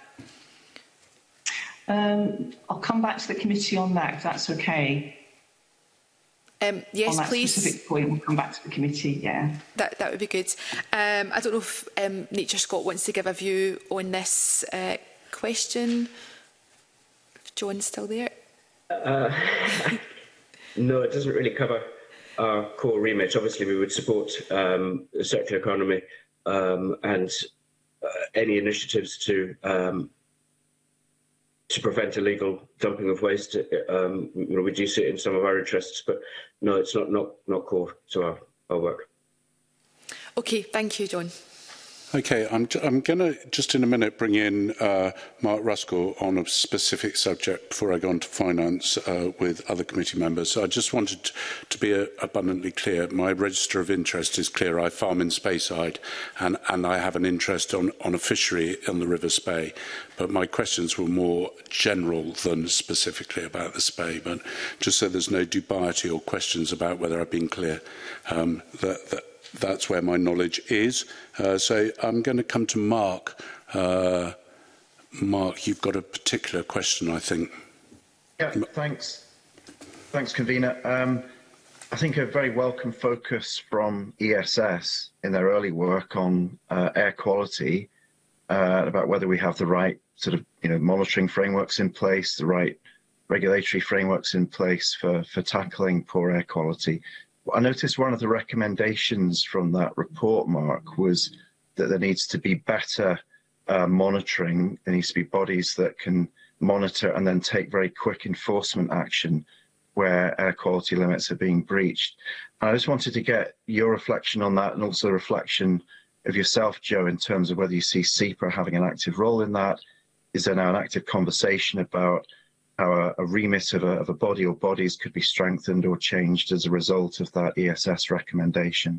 Um, I'll come back to the committee on that, if that's okay. Um, yes, on that please. Specific point, we'll come back to the committee. Yeah, that that would be good. Um, I don't know if um, Nature Scott wants to give a view on this uh, question. If John's still there. Uh, no, it doesn't really cover our core remit. Obviously, we would support um, the circular economy um, and uh, any initiatives to um, to prevent illegal dumping of waste. Um, you know, we do see it in some of our interests, but no, it's not not not core to our, our work. Okay, thank you, John. Okay, I'm, I'm going to just in a minute bring in uh, Mark Ruskell on a specific subject before I go on to finance uh, with other committee members. So I just wanted to be uh, abundantly clear. My register of interest is clear. I farm in Speyside, and, and I have an interest on, on a fishery on the River Spey. But my questions were more general than specifically about the Spey. But just so there's no dubiety or questions about whether I've been clear, um, that, that that's where my knowledge is. Uh, so I'm going to come to Mark. Uh, Mark, you've got a particular question, I think. Yeah, thanks. Thanks, Convener. Um, I think a very welcome focus from E S S in their early work on uh, air quality, uh, about whether we have the right sort of, you know, monitoring frameworks in place, the right regulatory frameworks in place for, for tackling poor air quality. I noticed one of the recommendations from that report, Mark, was that there needs to be better uh, monitoring. There needs to be bodies that can monitor and then take very quick enforcement action where air quality limits are being breached. And I just wanted to get your reflection on that, and also a reflection of yourself, Joe, in terms of whether you see SEPA having an active role in that. Is there now an active conversation about how a, a remit of a, of a body or bodies could be strengthened or changed as a result of that E S S recommendation?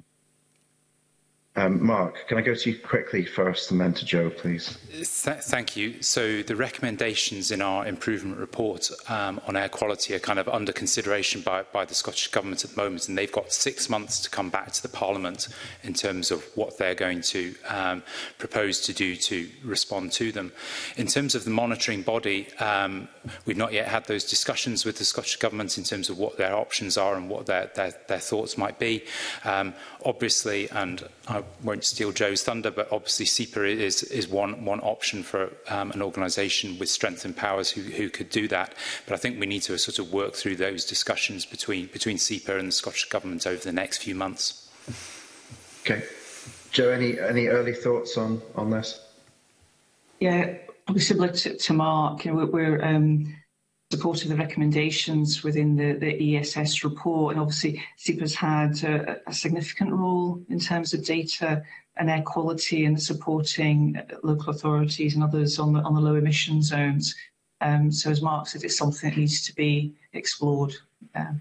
Um, Mark, can I go to you quickly first and then to Joe, please? Th thank you. So the recommendations in our improvement report um, on air quality are kind of under consideration by, by the Scottish Government at the moment, and they've got six months to come back to the Parliament in terms of what they're going to um, propose to do to respond to them. In terms of the monitoring body, um, we've not yet had those discussions with the Scottish Government in terms of what their options are and what their, their, their thoughts might be. Um, obviously, and I won't steal Joe's thunder, but obviously SEPA is, is one, one option for um, an organisation with strength and powers who, who could do that. But I think we need to sort of work through those discussions between, between SEPA and the Scottish Government over the next few months. Okay. Joe, any, any early thoughts on, on this? Yeah, probably similar to, to Mark, you know, we're, we're um, supportive of the recommendations within the, the E S S report, and obviously SEPA's had a, a significant role in terms of data and air quality and supporting local authorities and others on the, on the low emission zones. Um, so as Mark said, it's something that needs to be explored. Um,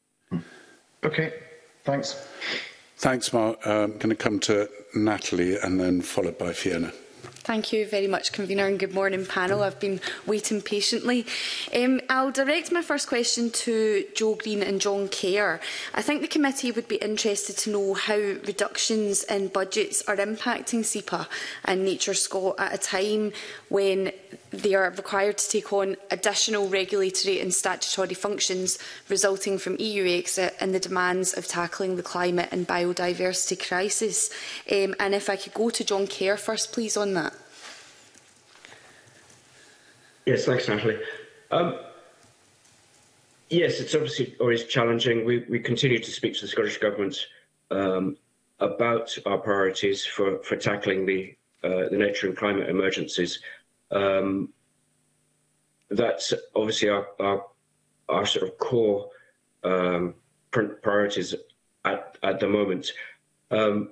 okay, thanks. Thanks, Mark. I'm um, going to come to Natalie and then followed by Fiona. Thank you very much, Convener, and good morning, panel. I've been waiting patiently. Um, I'll direct my first question to Joe Green and John Kerr. I think the committee would be interested to know how reductions in budgets are impacting SEPA and Nature Scot at a time when they are required to take on additional regulatory and statutory functions resulting from E U exit and the demands of tackling the climate and biodiversity crisis. Um, and if I could go to John Kerr first, please, on that. Yes, thanks, Natalie. Um, yes, it's obviously always challenging. We, we continue to speak to the Scottish Government um, about our priorities for, for tackling the, uh, the nature and climate emergencies. Um, that's obviously our, our, our sort of core um, priorities at, at the moment. Um,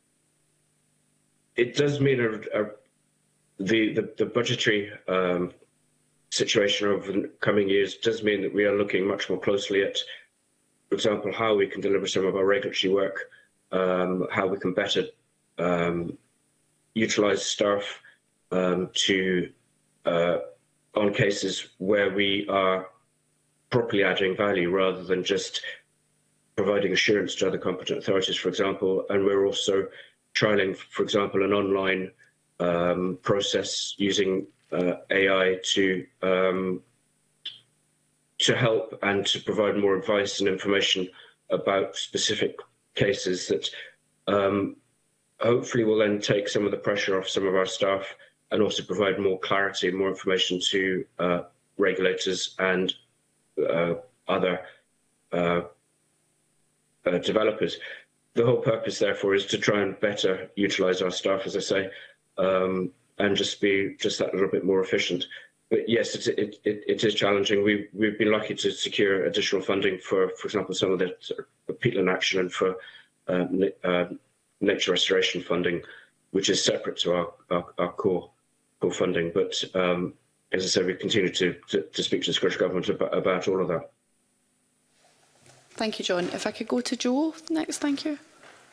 it does mean a, a, the, the, the budgetary um, situation over the coming years does mean that we are looking much more closely at, for example, how we can deliver some of our regulatory work, um, how we can better um, utilise staff um, to uh, on cases where we are properly adding value rather than just providing assurance to other competent authorities, for example. And we're also trialling, for example, an online um, process using Uh, A I to um, to help and to provide more advice and information about specific cases that um, hopefully will then take some of the pressure off some of our staff and also provide more clarity and more information to uh, regulators and uh, other uh, uh, developers. The whole purpose, therefore, is to try and better utilise our staff, as I say, um, and just be just that little bit more efficient. But yes, it, it, it, it is challenging. We, we've been lucky to secure additional funding for, for example, some of the sort of peatland action and for uh, uh, nature restoration funding, which is separate to our, our, our core, core funding. But um, as I said, we continue to, to, to speak to the Scottish Government about, about all of that. Thank you, John. If I could go to Joe next, thank you.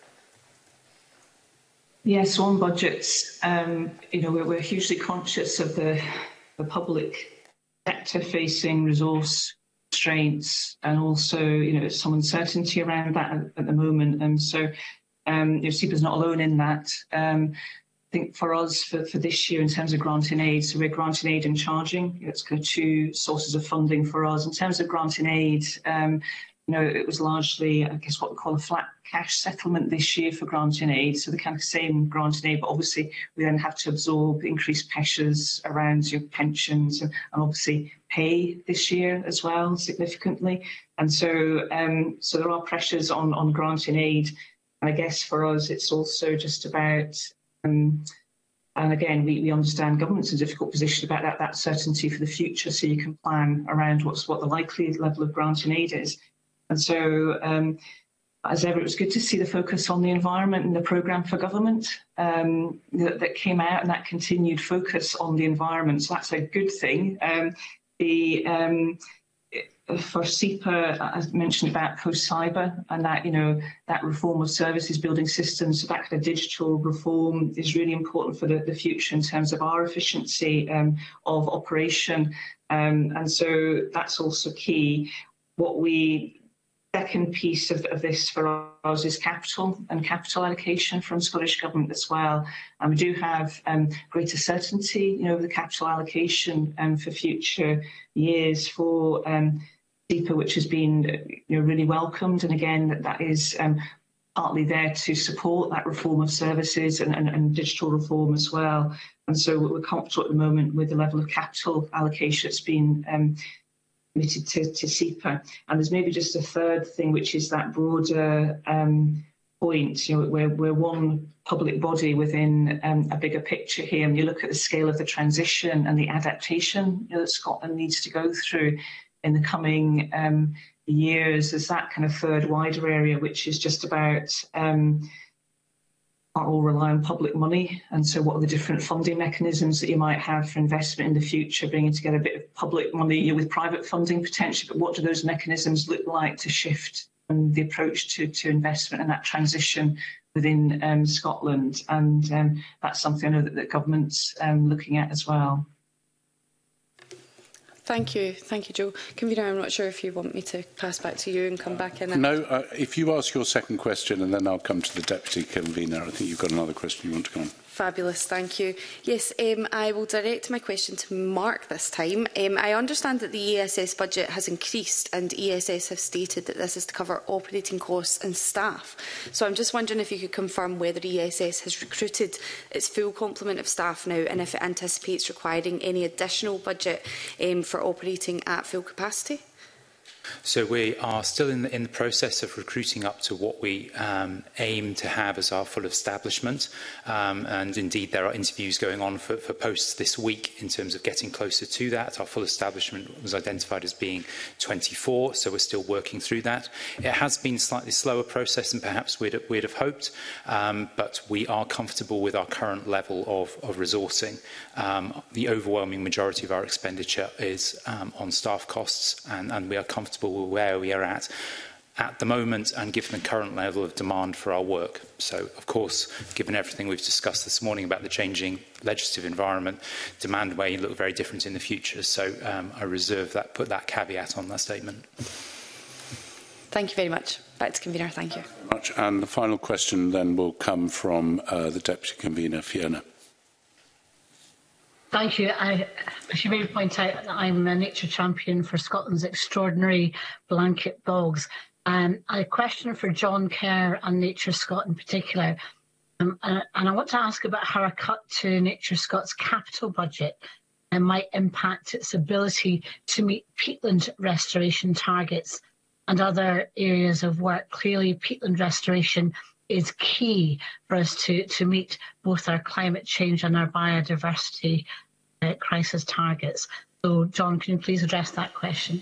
Yes, so on budgets, um, you know, we're, we're hugely conscious of the, the public sector-facing resource constraints and also, you know, some uncertainty around that at, at the moment. And so, um, you know, SEPA's not alone in that. Um, I think for us, for, for this year, in terms of granting aid, so we're granting aid and charging. It's kind of two sources of funding for us. In terms of granting aid, um, you know, it was largely, I guess, what we call a flat cash settlement this year for granting aid. So the kind of same granting aid, but obviously we then have to absorb increased pressures around your pensions and, and obviously pay this year as well, significantly. And so, um, so there are pressures on, on granting aid. And I guess for us, it's also just about um, and again, we, we understand government's in a difficult position about that, that certainty for the future, so you can plan around what's what the likely level of granting aid is. And so, um, as ever, it was good to see the focus on the environment and the programme for government um, that, that came out, and that continued focus on the environment. So that's a good thing. Um, the um, for SEPA, as mentioned about post-cyber, and that, you know, that reform of services, building systems, so that kind of digital reform is really important for the, the future in terms of our efficiency um, of operation. Um, and so that's also key. What we second piece of, of this for us is capital and capital allocation from Scottish Government as well. And we do have um, greater certainty, you know, over the capital allocation um, for future years for um, SEPA, which has been, you know, really welcomed. And again, that, that is um, partly there to support that reform of services and, and, and digital reform as well. And so we're comfortable at the moment with the level of capital allocation that's been um, committed to, to SEPA. And there's maybe just a third thing, which is that broader um, point. You know, we're, we're one public body within um, a bigger picture here. And you look at the scale of the transition and the adaptation, you know, that Scotland needs to go through in the coming um, years. There's that kind of third wider area, which is just about um, not all rely on public money. And so what are the different funding mechanisms that you might have for investment in the future, bringing together a bit of public money with private funding potentially, but what do those mechanisms look like to shift um, the approach to, to investment and that transition within um, Scotland? And um, that's something I know that the government's um, looking at as well. Thank you. Thank you, Joe. Convener, I'm not sure if you want me to pass back to you and come back in. No, uh, if you ask your second question and then I'll come to the Deputy Convener. I think you've got another question you want to come on. Fabulous, thank you. Yes, um, I will direct my question to Mark this time. Um, I understand that the E S S budget has increased and E S S have stated that this is to cover operating costs and staff. So I'm just wondering if you could confirm whether E S S has recruited its full complement of staff now and if it anticipates requiring any additional budget um, for operating at full capacity. So we are still in the, in the process of recruiting up to what we um, aim to have as our full establishment. Um, and indeed, there are interviews going on for, for posts this week in terms of getting closer to that. Our full establishment was identified as being twenty-four, so we're still working through that. It has been a slightly slower process than perhaps we'd, we'd have hoped, um, but we are comfortable with our current level of, of resourcing. Um, the overwhelming majority of our expenditure is um, on staff costs, and, and we are comfortable where we are at at the moment and given the current level of demand for our work. So, of course, given everything we've discussed this morning about the changing legislative environment, demand may look very different in the future. So um, I reserve that, put that caveat on that statement. Thank you very much. Back to Convener. Thank you. Thank you very much. And the final question then will come from uh, the Deputy Convener, Fiona. Thank you. I, I should maybe point out that I'm a nature champion for Scotland's extraordinary blanket bogs. Um, I have a question for John Kerr and Nature Scot in particular. Um, and, and I want to ask about how a cut to Nature Scot's capital budget and might impact its ability to meet peatland restoration targets and other areas of work. Clearly, peatland restoration is key for us to, to meet both our climate change and our biodiversity uh, crisis targets. So, John, can you please address that question?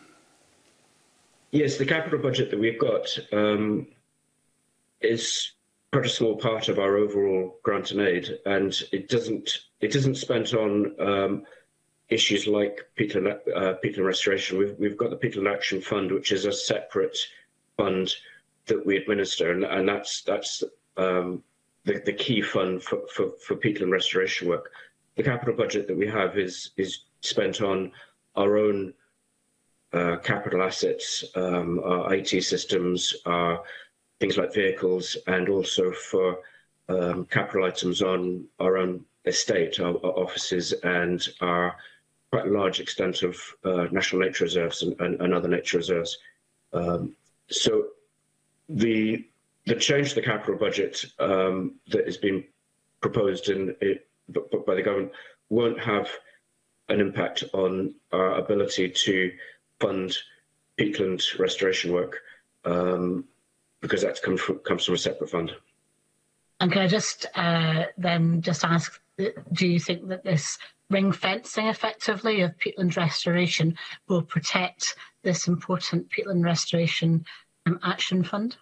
Yes, the capital budget that we've got um, is quite a small part of our overall grant and aid, and it doesn't it isn't spent on um, issues like peatland, uh, peatland restoration. We've, we've got the Peatland Action Fund, which is a separate fund that we administer, and, and that's that's um, the, the key fund for, for, for peatland restoration work. The capital budget that we have is is spent on our own uh, capital assets, um, our I T systems, our things like vehicles, and also for um, capital items on our own estate, our, our offices, and our quite large extent of uh, national nature reserves and, and, and other nature reserves. Um, so. The the change to the capital budget um, that is being proposed in it, by the government won't have an impact on our ability to fund peatland restoration work um, because that comes from, comes from a separate fund. And can I just uh, then just ask do you think that this ring fencing effectively of peatland restoration will protect this important peatland restoration um, action fund?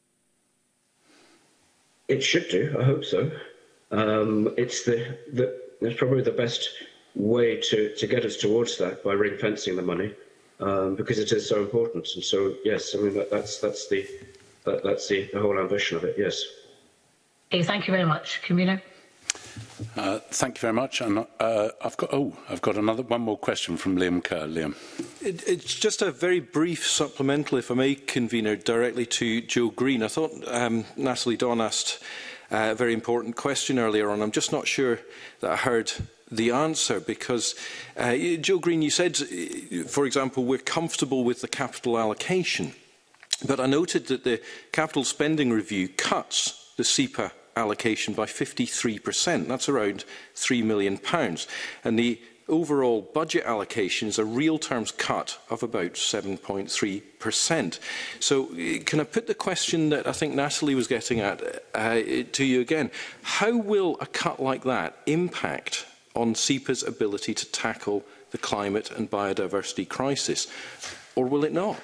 It should do. I hope so. Um, it's the, the it's probably the best way to, to get us towards that, by ring fencing the money, um, because it is so important. And so, yes, I mean that, that's that's the that, that's the, the whole ambition of it. Yes. Okay, thank you very much, Convener. Uh, thank you very much. And uh, I've got oh, I've got another one more question from Liam Kerr. Liam, it, it's just a very brief supplemental, if I may, Convener, directly to Joe Green. I thought um, Natalie Dawn asked uh, a very important question earlier on. I'm just not sure that I heard the answer, because uh, Joe Green, you said, for example, we're comfortable with the capital allocation, but I noted that the capital spending review cuts the S E P A allocation by fifty-three percent. That's around three million pounds. And the overall budget allocation is a real terms cut of about seven point three percent. So can I put the question that I think Natalie was getting at uh, to you again? How will a cut like that impact on S E P A's ability to tackle the climate and biodiversity crisis? Or will it not?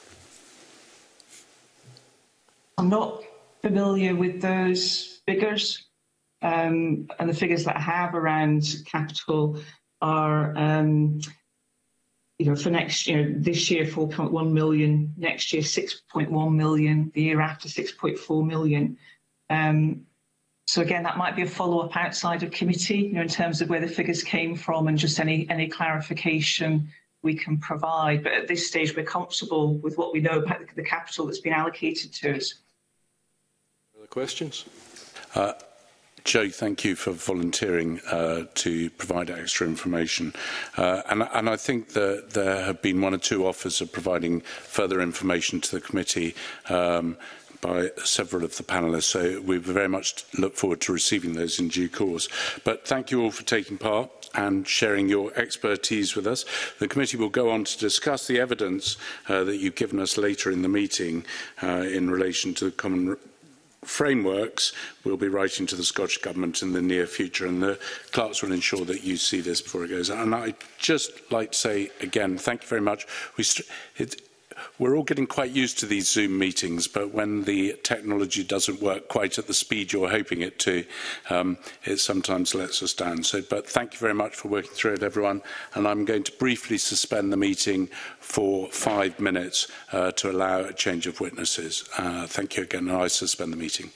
I'm not familiar with those figures, um, and the figures that I have around capital are, um, you know, for next year, this year four point one million, next year six point one million, the year after six point four million. Um, so again, that might be a follow-up outside of committee, you know, in terms of where the figures came from and just any any clarification we can provide. But at this stage, we're comfortable with what we know about the, the capital that's been allocated to us. Other questions? Uh, Joe, thank you for volunteering uh, to provide extra information. Uh, and, and I think that there have been one or two offers of providing further information to the committee um, by several of the panellists. So we very much look forward to receiving those in due course. But thank you all for taking part and sharing your expertise with us. The committee will go on to discuss the evidence uh, that you've given us later in the meeting uh, in relation to the common frameworks. We'll be writing to the Scottish Government in the near future, and the clerks will ensure that you see this before it goes. And I'd just like to say again, thank you very much. We it, we're all getting quite used to these Zoom meetings, but when the technology doesn't work quite at the speed you're hoping it to, um, it sometimes lets us down. So, but thank you very much for working through it, everyone. And I'm going to briefly suspend the meeting for five minutes uh, to allow a change of witnesses. Uh, thank you again, and I suspend the meeting.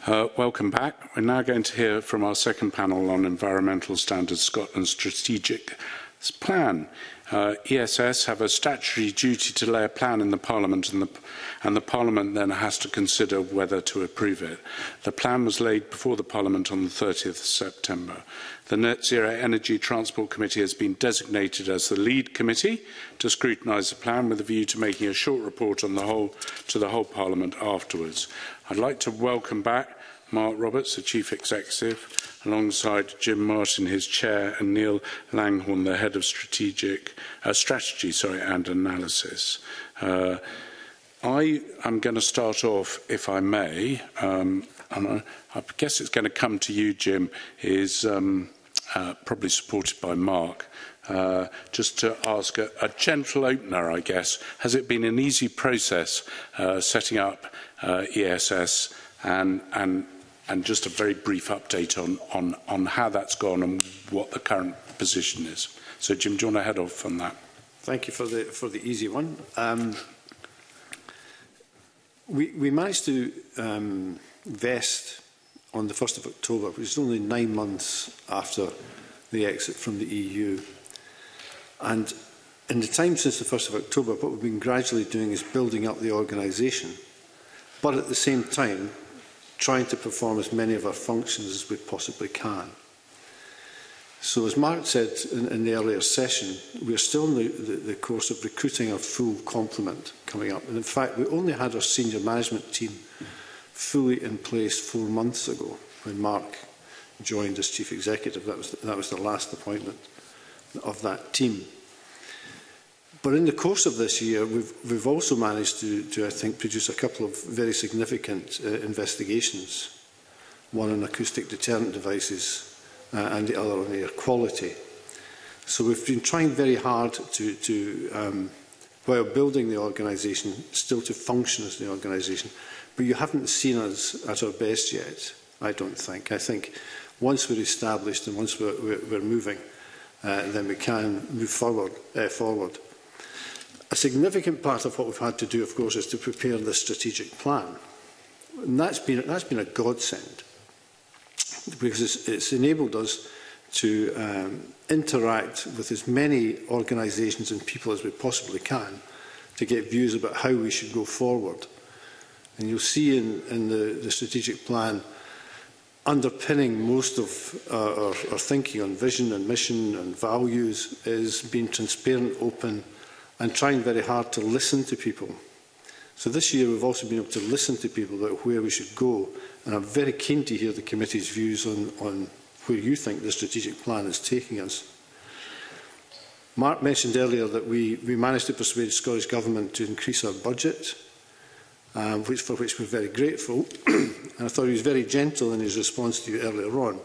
Uh, welcome back. We're now going to hear from our second panel on Environmental Standards Scotland's strategic plan. Uh, E S S have a statutory duty to lay a plan in the Parliament, and the, and the Parliament then has to consider whether to approve it. The plan was laid before the Parliament on the thirtieth of September. The Net Zero Energy Transport Committee has been designated as the lead committee to scrutinise the plan, with a view to making a short report on the whole, to the whole Parliament afterwards. I'd like to welcome back Mark Roberts, the Chief Executive, alongside Jim Martin, his Chair, and Neil Langhorne, the Head of Strategic, uh, Strategy sorry, and Analysis. Uh, I am going to start off, if I may, um, and I, I guess it's going to come to you, Jim, is um, uh, probably supported by Mark. Uh, just to ask a, a gentle opener, I guess. Has it been an easy process uh, setting up uh, E S S, and, and, and just a very brief update on, on, on how that's gone and what the current position is? So, Jim, do you want to head off on that? Thank you for the, for the easy one. Um, we, we managed to um, vest on the first of October, which is only nine months after the exit from the E U. And in the time since the first of October, what we've been gradually doing is building up the organisation, but at the same time trying to perform as many of our functions as we possibly can. So, as Mark said in, in the earlier session, we are still in the, the, the course of recruiting our full complement coming up. And in fact, we only had our senior management team fully in place four months ago when Mark joined as Chief Executive. That was, that was the last appointment of that team. But in the course of this year, we've, we've also managed to, to, I think, produce a couple of very significant uh, investigations, one on acoustic deterrent devices uh, and the other on air quality. So we've been trying very hard to, to um, while building the organisation, still to function as the organisation. But you haven't seen us at our best yet, I don't think. I think once we're established and once we're, we're, we're moving, Uh, then we can move forward, uh, forward. A significant part of what we've had to do, of course, is to prepare the strategic plan. And that's been, that's been a godsend, because it's, it's enabled us to um, interact with as many organisations and people as we possibly can to get views about how we should go forward. And you'll see in, in the, the strategic plan, underpinning most of our, our, our thinking on vision and mission and values is being transparent, open, and trying very hard to listen to people. So this year we've also been able to listen to people about where we should go, and I'm very keen to hear the committee's views on, on where you think the strategic plan is taking us. Mark mentioned earlier that we, we managed to persuade the Scottish Government to increase our budget, Um, which, for which we're very grateful. And I thought he was very gentle in his response to you earlier on.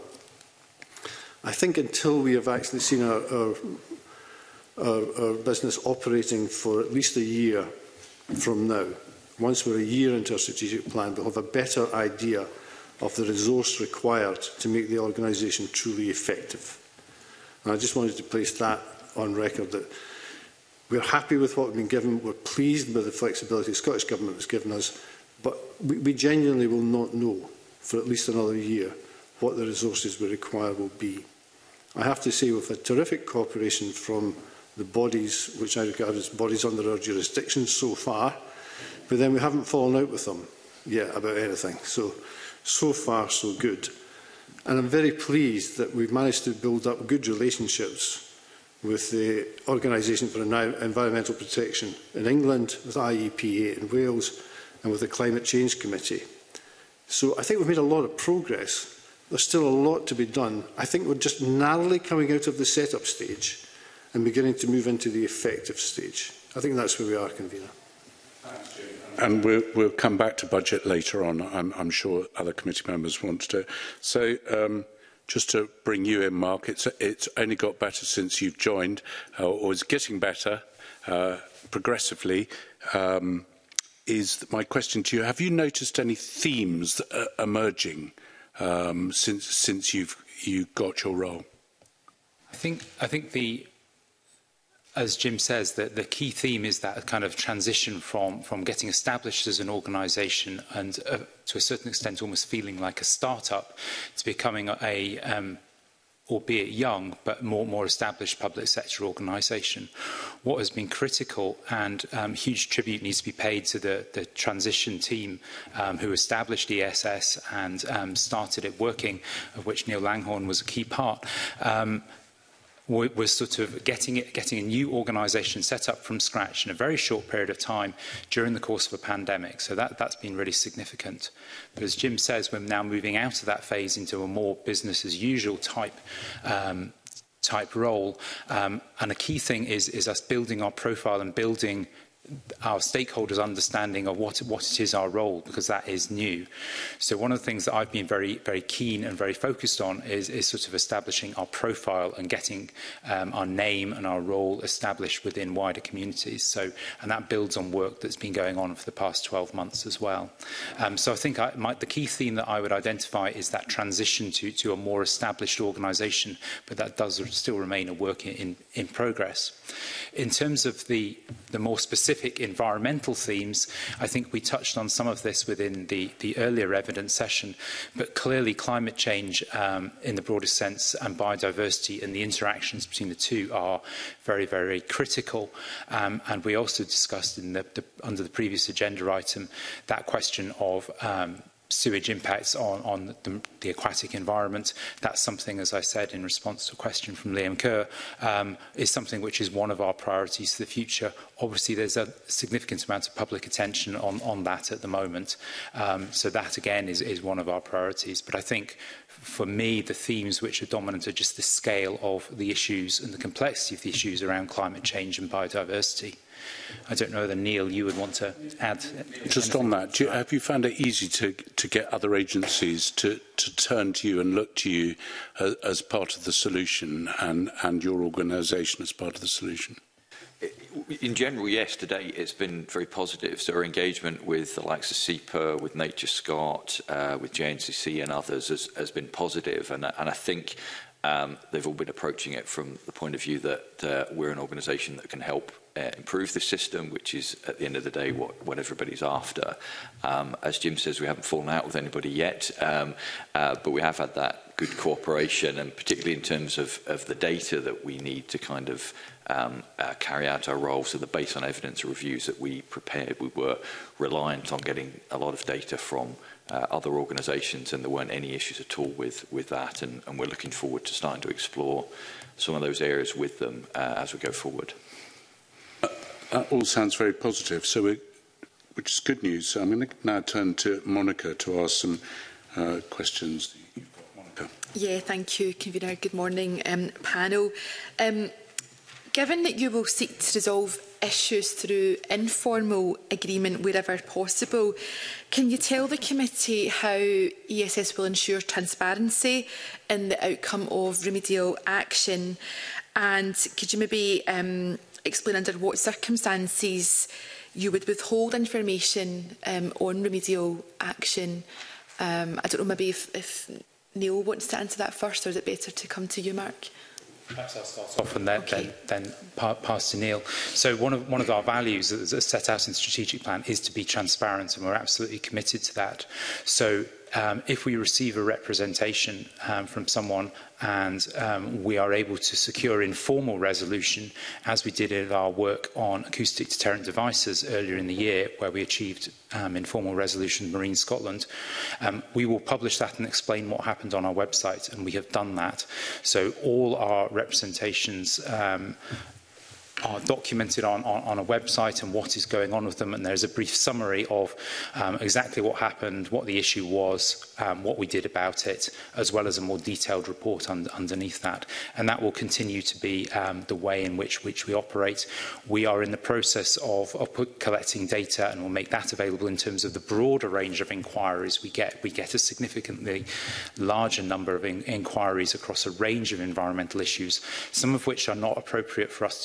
I think until we have actually seen our, our, our, our business operating for at least a year from now, once we're a year into our strategic plan, we'll have a better idea of the resource required to make the organisation truly effective. And I just wanted to place that on record, that we're happy with what we've been given. We're pleased with the flexibility the Scottish Government has given us, but we, we genuinely will not know for at least another year what the resources we require will be. I have to say we've had terrific cooperation from the bodies, which I regard as bodies under our jurisdiction so far, but then we haven't fallen out with them yet about anything. So, so far, so good. And I'm very pleased that we've managed to build up good relationships with the Organisation for Environmental Protection in England, with I E P A in Wales, and with the Climate Change Committee. So I think we've made a lot of progress. There's still a lot to be done. I think we're just narrowly coming out of the set-up stage and beginning to move into the effective stage. I think that's where we are, Convener. And we'll, we'll come back to budget later on. I'm, I'm sure other committee members want to. So, um, just to bring you in, Mark, it's, it's only got better since you've joined, uh, or is getting better uh, progressively. Um, is my question to you: have you noticed any themes that are emerging um, since since you've you got your role? I think I think the as Jim says, the, the key theme is that kind of transition from, from getting established as an organisation and uh, to a certain extent almost feeling like a start-up to becoming a, a um, albeit young, but more, more established public sector organisation. What has been critical, and um, huge tribute needs to be paid to the, the transition team um, who established E S S and um, started it working, of which Neil Langhorne was a key part. Um, was sort of getting it, getting a new organisation set up from scratch in a very short period of time during the course of a pandemic. So that, that's been really significant. But as Jim says, we're now moving out of that phase into a more business as usual type um, type role. Um, and a key thing is, is us building our profile and building our stakeholders' understanding of what, what it is our role, because that is new. So one of the things that I've been very, very keen and very focused on is, is sort of establishing our profile and getting um, our name and our role established within wider communities. So, and that builds on work that's been going on for the past twelve months as well. Um, so I think I, my, the key theme that I would identify is that transition to, to a more established organisation, but that does still remain a work in, in progress. In terms of the, the more specific environmental themes, I think we touched on some of this within the, the earlier evidence session, but clearly climate change um, in the broadest sense and biodiversity and the interactions between the two are very, very critical. Um, and we also discussed in the, the, under the previous agenda item that question of um, sewage impacts on, on the, the aquatic environment. That's something, as I said in response to a question from Liam Kerr, um, is something which is one of our priorities for the future. Obviously, there's a significant amount of public attention on, on that at the moment. Um, so that, again, is, is one of our priorities. But I think, for me, the themes which are dominant are just the scale of the issues and the complexity of the issues around climate change and biodiversity. I don't know whether, Neil, you would want to add just on that. Do you, have you found it easy to, to get other agencies to, to turn to you and look to you as, as part of the solution and, and your organisation as part of the solution? In general, yes, to date it's been very positive. So our engagement with the likes of SEPA, with Nature Scott, uh, with J N C C and others has, has been positive. And, and I think um, they've all been approaching it from the point of view that uh, we're an organisation that can help Uh, improve the system, which is at the end of the day what, what everybody's after. Um, as Jim says, we haven't fallen out with anybody yet, um, uh, but we have had that good cooperation, and particularly in terms of, of the data that we need to kind of um, uh, carry out our role. So the based on evidence reviews that we prepared, we were reliant on getting a lot of data from uh, other organisations, and there weren't any issues at all with, with that, and, and we're looking forward to starting to explore some of those areas with them uh, as we go forward. That all sounds very positive, so we, which is good news. I'm going to now turn to Monica to ask some uh, questions. You've got Monica. Yeah, thank you, Convener. Good morning, um, panel. Um, given that you will seek to resolve issues through informal agreement wherever possible, can you tell the committee how E S S will ensure transparency in the outcome of remedial action? And could you maybe um, explain under what circumstances you would withhold information um, on remedial action? Um, I don't know, maybe if, if Neil wants to answer that first, or is it better to come to you, Mark? Perhaps I'll start off and then, okay. then, then pa pass to Neil. So one of, one of our values that's set out in the strategic plan is to be transparent, and we're absolutely committed to that. So um, if we receive a representation um, from someone and um, we are able to secure informal resolution, as we did in our work on acoustic deterrent devices earlier in the year, where we achieved um, informal resolution with Marine Scotland, um, we will publish that and explain what happened on our website, and we have done that. So all our representations um, are documented on, on, on a website and what is going on with them, and there's a brief summary of um, exactly what happened, what the issue was, um, what we did about it, as well as a more detailed report un underneath that. And that will continue to be um, the way in which, which we operate. We are in the process of, of put, collecting data, and we'll make that available in terms of the broader range of inquiries we get. We get a significantly larger number of in inquiries across a range of environmental issues, some of which are not appropriate for us to deal with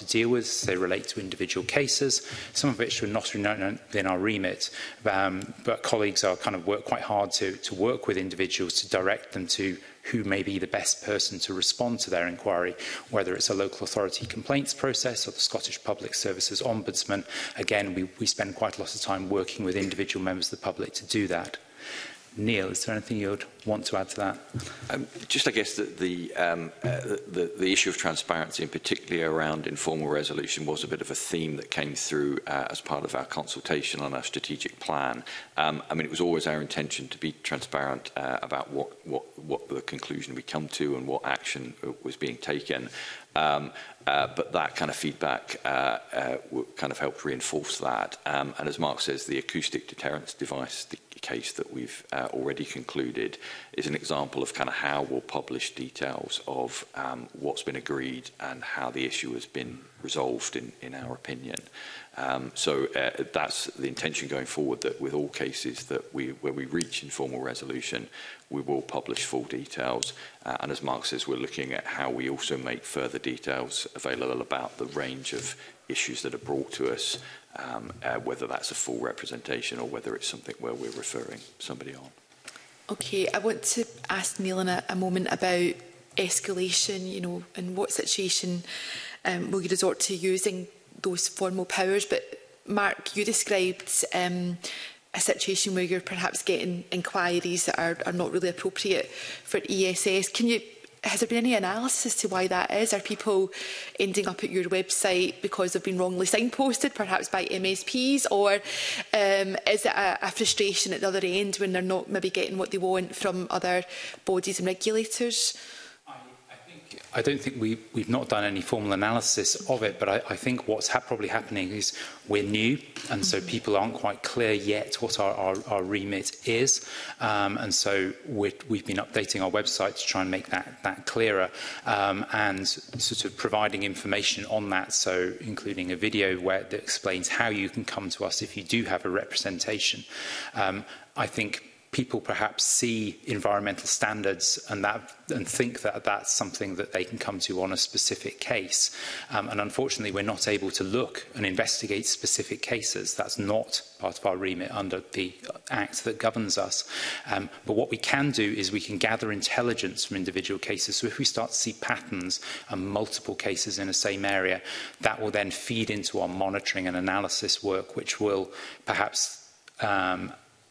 others, they relate to individual cases, some of which are not within our remit, um, but colleagues are kind of work quite hard to, to work with individuals to direct them to who may be the best person to respond to their inquiry, whether it's a local authority complaints process or the Scottish Public Services Ombudsman. Again, we, we spend quite a lot of time working with individual members of the public to do that. Neil, is there anything you would want to add to that? Um, just, I guess, that the, um, uh, the, the issue of transparency, and particularly around informal resolution, was a bit of a theme that came through uh, as part of our consultation on our strategic plan. Um, I mean, it was always our intention to be transparent uh, about what, what, what the conclusion we come to and what action was being taken. Um, uh, but that kind of feedback uh, uh, kind of helped reinforce that. Um, and as Mark says, the acoustic deterrence device, the case that we've uh, already concluded, is an example of kind of how we'll publish details of um, what's been agreed and how the issue has been resolved, in, in our opinion. Um, so uh, that's the intention going forward, that with all cases that we, where we reach informal resolution, we will publish full details. Uh, and as Mark says, we're looking at how we also make further details available about the range of issues that are brought to us, um, uh, whether that's a full representation or whether it's something where we're referring somebody on. Okay, I want to ask Neil in a, a moment about escalation, you know, in what situation um, will you resort to using those formal powers? But Mark, you described um, a situation where you're perhaps getting inquiries that are, are not really appropriate for E S S. Can you, has there been any analysis as to why that is? Are people ending up at your website because they've been wrongly signposted, perhaps by M S Ps, or um, is it a, a frustration at the other end when they're not maybe getting what they want from other bodies and regulators? I don't think we, we've not done any formal analysis of it, but I, I think what's ha probably happening is we're new, and so people aren't quite clear yet what our, our, our remit is. Um, and so we're, we've been updating our website to try and make that, that clearer, um, and sort of providing information on that, so including a video where, that explains how you can come to us if you do have a representation. Um, I think people perhaps see environmental standards and that and think that that's something that they can come to on a specific case. Um, and unfortunately, we're not able to look and investigate specific cases. That's not part of our remit under the Act that governs us. Um, but what we can do is we can gather intelligence from individual cases. So if we start to see patterns and multiple cases in the same area, that will then feed into our monitoring and analysis work, which will perhaps um,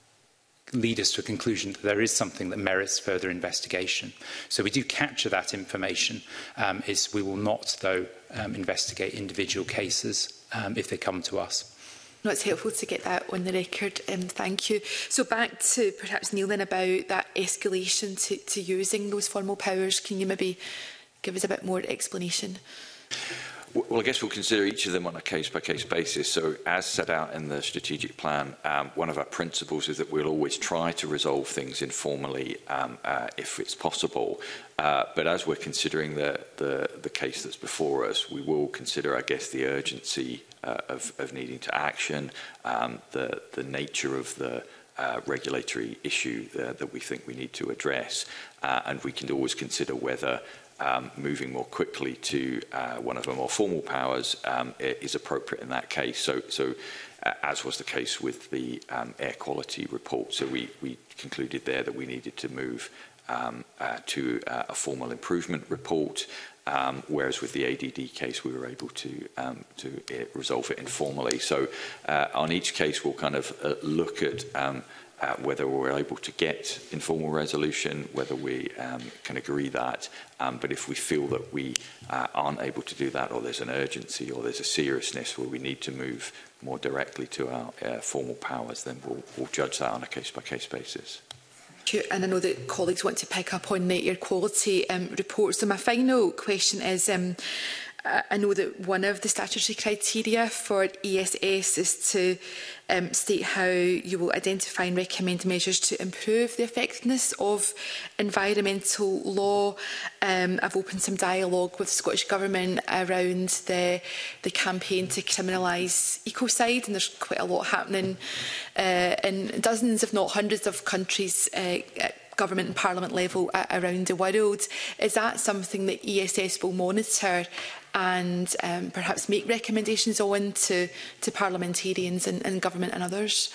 lead us to a conclusion that there is something that merits further investigation. So we do capture that information. Um, is we will not, though, um, investigate individual cases um, if they come to us. No, it's helpful to get that on the record. Um, thank you. So back to perhaps Neil then about that escalation to, to using those formal powers. Can you maybe give us a bit more explanation? Well, I guess we'll consider each of them on a case-by-case basis. So, as set out in the strategic plan, um, one of our principles is that we'll always try to resolve things informally um, uh, if it's possible. Uh, but as we're considering the, the, the case that's before us, we will consider, I guess, the urgency uh, of, of needing to action, um, the, the nature of the uh, regulatory issue uh, that we think we need to address. Uh, and we can always consider whether Um, moving more quickly to uh, one of the more formal powers um, is appropriate in that case. So, so uh, as was the case with the um, air quality report, so we, we concluded there that we needed to move um, uh, to uh, a formal improvement report, um, whereas with the A D D case we were able to um, to uh, resolve it informally. So uh, on each case we'll kind of uh, look at um, Uh, whether we're able to get informal resolution, whether we um, can agree that. Um, but if we feel that we uh, aren't able to do that, or there's an urgency, or there's a seriousness where we need to move more directly to our uh, formal powers, then we'll, we'll judge that on a case-by-case basis. And I know that colleagues want to pick up on the air quality um, report. So my final question is, um, I know that one of the statutory criteria for E S S is to um, state how you will identify and recommend measures to improve the effectiveness of environmental law. Um, I've opened some dialogue with the Scottish Government around the, the campaign to criminalise ecocide, and there's quite a lot happening uh, in dozens, if not hundreds, of countries uh, government and parliament level uh, around the world. Is that something that E S S will monitor and um, perhaps make recommendations on to, to parliamentarians and, and government and others?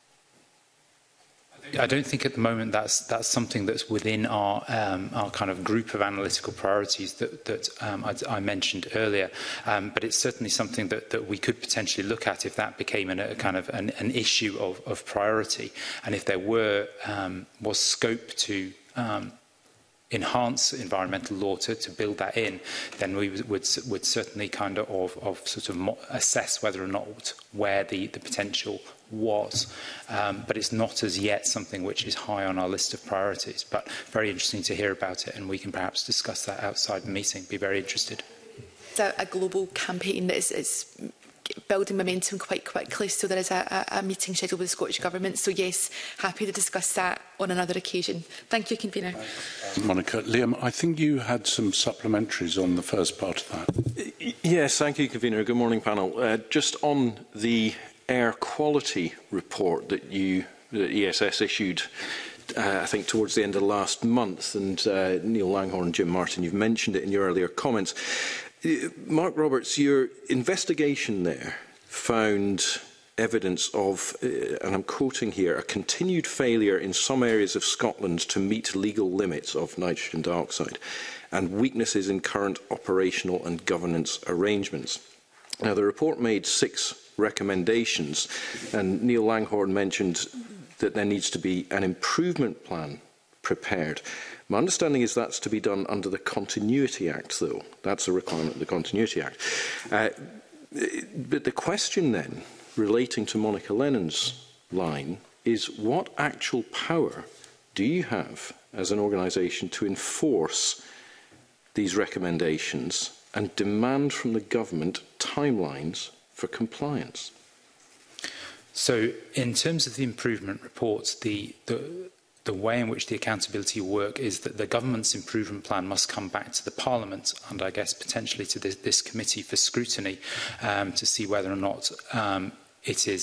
I don't think at the moment that's that's something that's within our um, our kind of group of analytical priorities that that um, I, I mentioned earlier. Um, but it's certainly something that that we could potentially look at if that became an, a kind of an, an issue of, of priority, and if there were um, was scope to Um, enhance environmental law to, to build that in, then we would, would, would certainly kind of, of, of sort of mo assess whether or not where the, the potential was. Um, but it's not as yet something which is high on our list of priorities. But very interesting to hear about it, and we can perhaps discuss that outside the meeting. Be very interested. It's a, a global campaign that is, is building momentum quite quickly, so there is a, a, a meeting scheduled with the Scottish Government. So yes, happy to discuss that on another occasion. Thank you, Convener. Monica. Liam, I think you had some supplementaries on the first part of that. Yes, thank you, Convener. Good morning, panel. Uh, just on the air quality report that you, that E S S issued, uh, I think towards the end of last month, and uh, Neil Langhorne, Jim Martin, you've mentioned it in your earlier comments. Mark Roberts, your investigation there found evidence of, uh, and I'm quoting here, a continued failure in some areas of Scotland to meet legal limits of nitrogen dioxide and weaknesses in current operational and governance arrangements. Now, the report made six recommendations, and Neil Langhorne mentioned that there needs to be an improvement plan prepared. My understanding is that's to be done under the Continuity Act, though. That's a requirement of the Continuity Act. Uh, but the question then, relating to Monica Lennon's line, is what actual power do you have as an organisation to enforce these recommendations and demand from the government timelines for compliance? So, in terms of the improvement reports, the, the The way in which the accountability work is that the government's improvement plan must come back to the Parliament and I guess potentially to this, this committee for scrutiny um, to see whether or not um, it is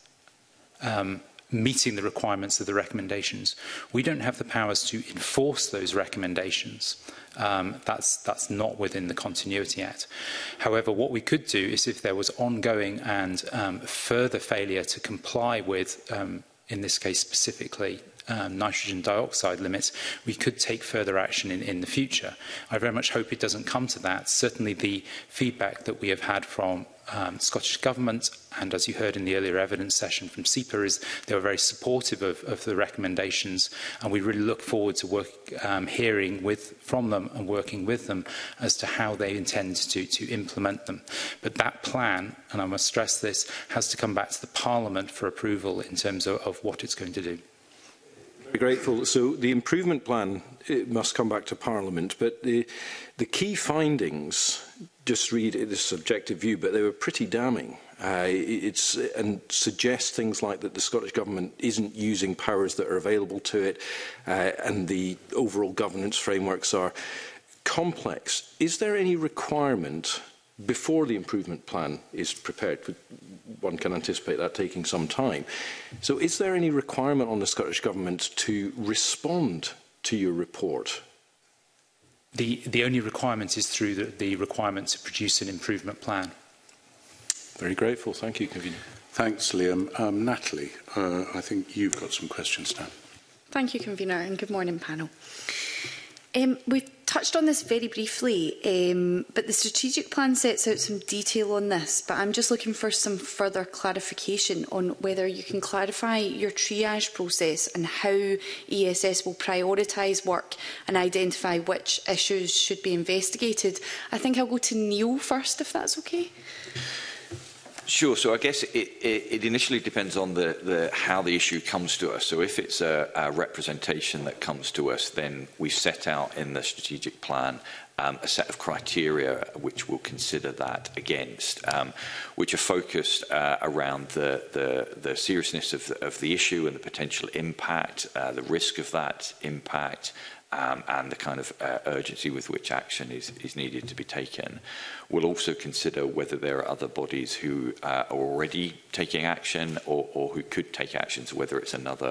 um, meeting the requirements of the recommendations. We don't have the powers to enforce those recommendations. Um, that's, that's not within the Continuity Act. However, what we could do is if there was ongoing and um, further failure to comply with, um, in this case specifically, Um, nitrogen dioxide limits, we could take further action in, in the future. I very much hope it doesn't come to that. Certainly the feedback that we have had from um, Scottish Government, and as you heard in the earlier evidence session from S E P A, is they were very supportive of, of the recommendations, and we really look forward to work, um, hearing with, from them and working with them as to how they intend to, to implement them. But that plan, and I must stress this, has to come back to the Parliament for approval in terms of, of what it's going to do. Grateful. So the improvement plan, it must come back to Parliament, but the, the key findings, just read it, this subjective view, but they were pretty damning. Uh, it's, and suggest things like that the Scottish Government isn't using powers that are available to it, uh, and the overall governance frameworks are complex. Is there any requirement before the improvement plan is prepared? One can anticipate that taking some time. So is there any requirement on the Scottish Government to respond to your report? The, the only requirement is through the, the requirement to produce an improvement plan. Very grateful. Thank you, Convener. Thanks, Liam. Um, Natalie, uh, I think you've got some questions now. Thank you, Convener, and good morning, panel. Um, we've touched on this very briefly, um, but the strategic plan sets out some detail on this, but I'm just looking for some further clarification on whether you can clarify your triage process and how E S S will prioritise work and identify which issues should be investigated. I think I'll go to Neil first, if that's okay. Sure. So I guess it, it, it initially depends on the, the, how the issue comes to us. So if it's a, a representation that comes to us, then we set out in the strategic plan um, a set of criteria which we'll consider that against, um, which are focused uh, around the, the, the seriousness of the, of the issue and the potential impact, uh, the risk of that impact, Um, and the kind of uh, urgency with which action is, is needed to be taken. We'll also consider whether there are other bodies who uh, are already taking action or, or who could take action, so whether it's another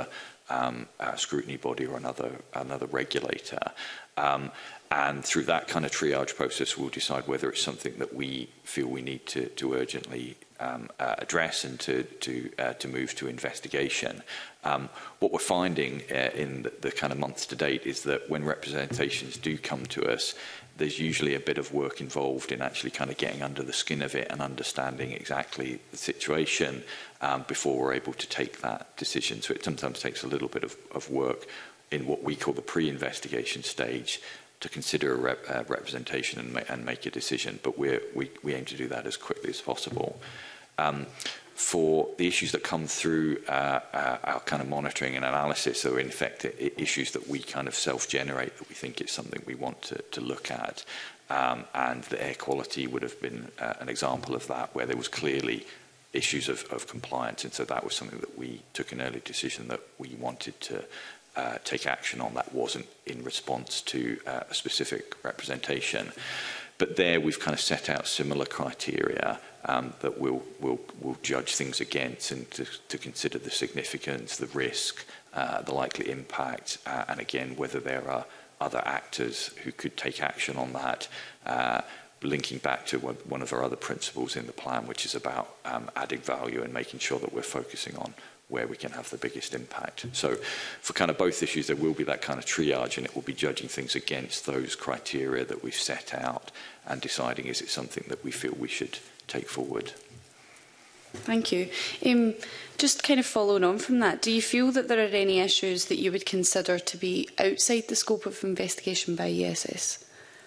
um, uh, scrutiny body or another, another regulator. Um, and through that kind of triage process, we'll decide whether it's something that we feel we need to, to urgently um, uh, address and to, to, uh, to move to investigation. Um, what we're finding uh, in the, the kind of months to date is that when representations do come to us, there's usually a bit of work involved in actually kind of getting under the skin of it and understanding exactly the situation um, before we're able to take that decision. So it sometimes takes a little bit of, of work in what we call the pre-investigation stage to consider a rep, uh, representation and, ma and make a decision. But we're, we, we aim to do that as quickly as possible. Um, for the issues that come through uh, uh, our kind of monitoring and analysis, so in effect issues that we kind of self-generate, that we think is something we want to, to look at. Um, and the air quality would have been uh, an example of that, where there was clearly issues of, of compliance. And so that was something that we took an early decision that we wanted to uh, take action on. That wasn't in response to uh, a specific representation. But there we've kind of set out similar criteria um, that we'll, we'll, we'll judge things against, and to, to consider the significance, the risk, uh, the likely impact, uh, and again, whether there are other actors who could take action on that, uh, linking back to one, one of our other principles in the plan, which is about um, adding value and making sure that we're focusing on where we can have the biggest impact. So for kind of both issues, there will be that kind of triage, and it will be judging things against those criteria that we've set out and deciding, is it something that we feel we should take forward. Thank you. Um, just kind of following on from that, do you feel that there are any issues that you would consider to be outside the scope of investigation by E S S?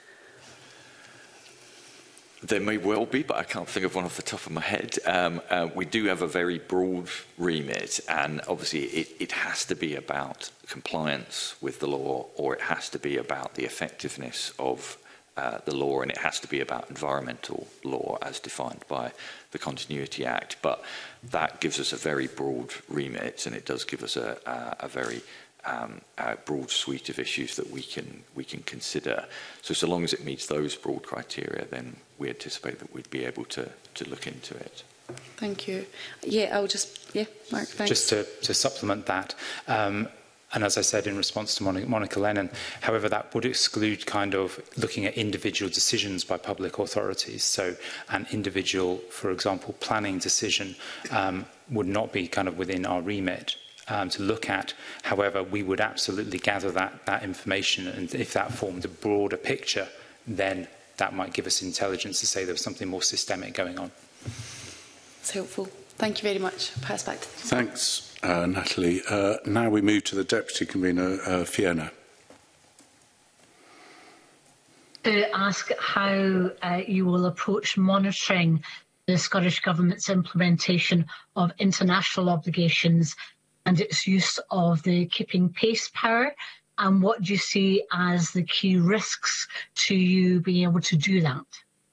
There may well be, but I can't think of one off the top of my head. Um, uh, we do have a very broad remit, and obviously it, it has to be about compliance with the law, or it has to be about the effectiveness of uh, the law, and it has to be about environmental law as defined by the Continuity Act. But that gives us a very broad remit, and it does give us a, a, a very Um, a broad suite of issues that we can we can consider. So so long as it meets those broad criteria, then we anticipate that we'd be able to to look into it. Thank you. Yeah, I'll just yeah, Mark. Thanks. Just to, to supplement that. Um, And as I said in response to Monica, Monica Lennon, however, that would exclude kind of looking at individual decisions by public authorities. So an individual, for example, planning decision um, would not be kind of within our remit um, to look at. However, we would absolutely gather that, that information, and if that formed a broader picture, then that might give us intelligence to say there was something more systemic going on. It's helpful. Thank you very much. I'll pass back to the Thanks, uh, Natalie. Uh, now we move to the Deputy Convener, uh, Fiona. To ask how uh, you will approach monitoring the Scottish Government's implementation of international obligations and its use of the keeping pace power, and what do you see as the key risks to you being able to do that?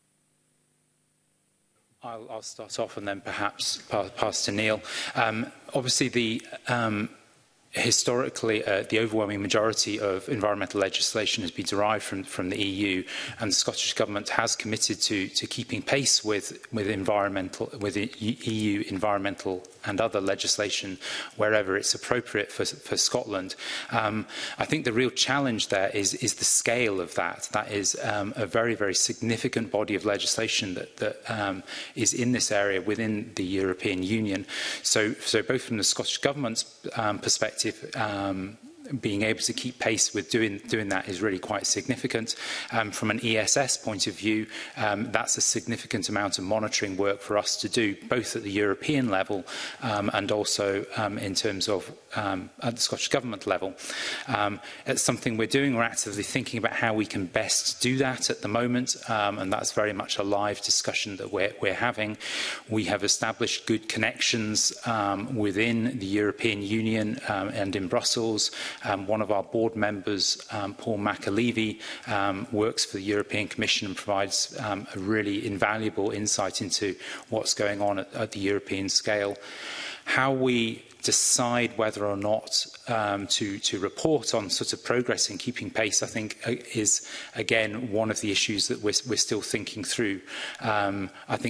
I'll, I'll start off and then perhaps pass, pass to Neil. Um, obviously, the um, historically, uh, the overwhelming majority of environmental legislation has been derived from, from the E U, and the Scottish Government has committed to, to keeping pace with, with, environmental, with E U environmental and other legislation wherever it's appropriate for, for Scotland. Um, I think the real challenge there is, is the scale of that. That is um, a very, very significant body of legislation that, that um, is in this area within the European Union. So, so both from the Scottish Government's um, perspective, Um, being able to keep pace with doing, doing that is really quite significant. Um, from an E S S point of view, um, that's a significant amount of monitoring work for us to do, both at the European level um, and also um, in terms of um, at the Scottish Government level. Um, it's something we're doing. We're actively thinking about how we can best do that at the moment, um, and that's very much a live discussion that we're, we're having. We have established good connections um, within the European Union um, and in Brussels. Um, one of our board members, um, Paul McAlevey, um, works for the European Commission and provides um, a really invaluable insight into what's going on at, at the European scale. How we decide whether or not um, to, to report on sort of progress in keeping pace, I think, uh, is, again, one of the issues that we're, we're still thinking through. Um, I think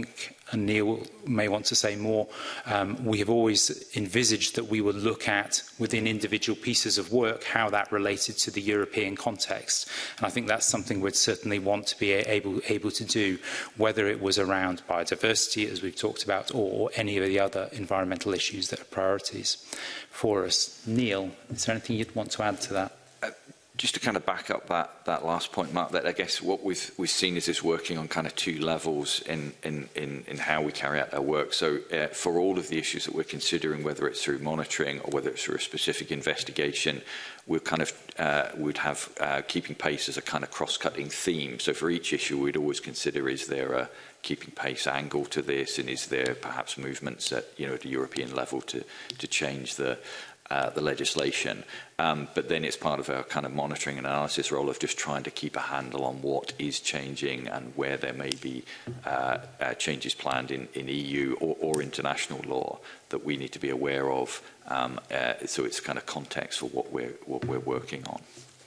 and Neil may want to say more, um, we have always envisaged that we would look at, within individual pieces of work, how that related to the European context. And I think that's something we'd certainly want to be able, able to do, whether it was around biodiversity, as we've talked about, or any of the other environmental issues that are priorities for us. Neil, is there anything you'd want to add to that? Uh, Just to kind of back up that, that last point, Mark, that I guess what we've, we've seen is this working on kind of two levels in, in, in, in how we carry out our work. So uh, for all of the issues that we're considering, whether it's through monitoring or whether it's through a specific investigation, we'll kind of, uh, would have uh, keeping pace as a kind of cross-cutting theme. So for each issue, we'd always consider, is there a keeping pace angle to this, and is there perhaps movements at, you know, at a European level to, to change the Uh, the legislation, um, but then it's part of our kind of monitoring and analysis role of just trying to keep a handle on what is changing and where there may be uh, uh, changes planned in, in E U or, or international law that we need to be aware of. Um, uh, so it's kind of context for what we're what we're working on.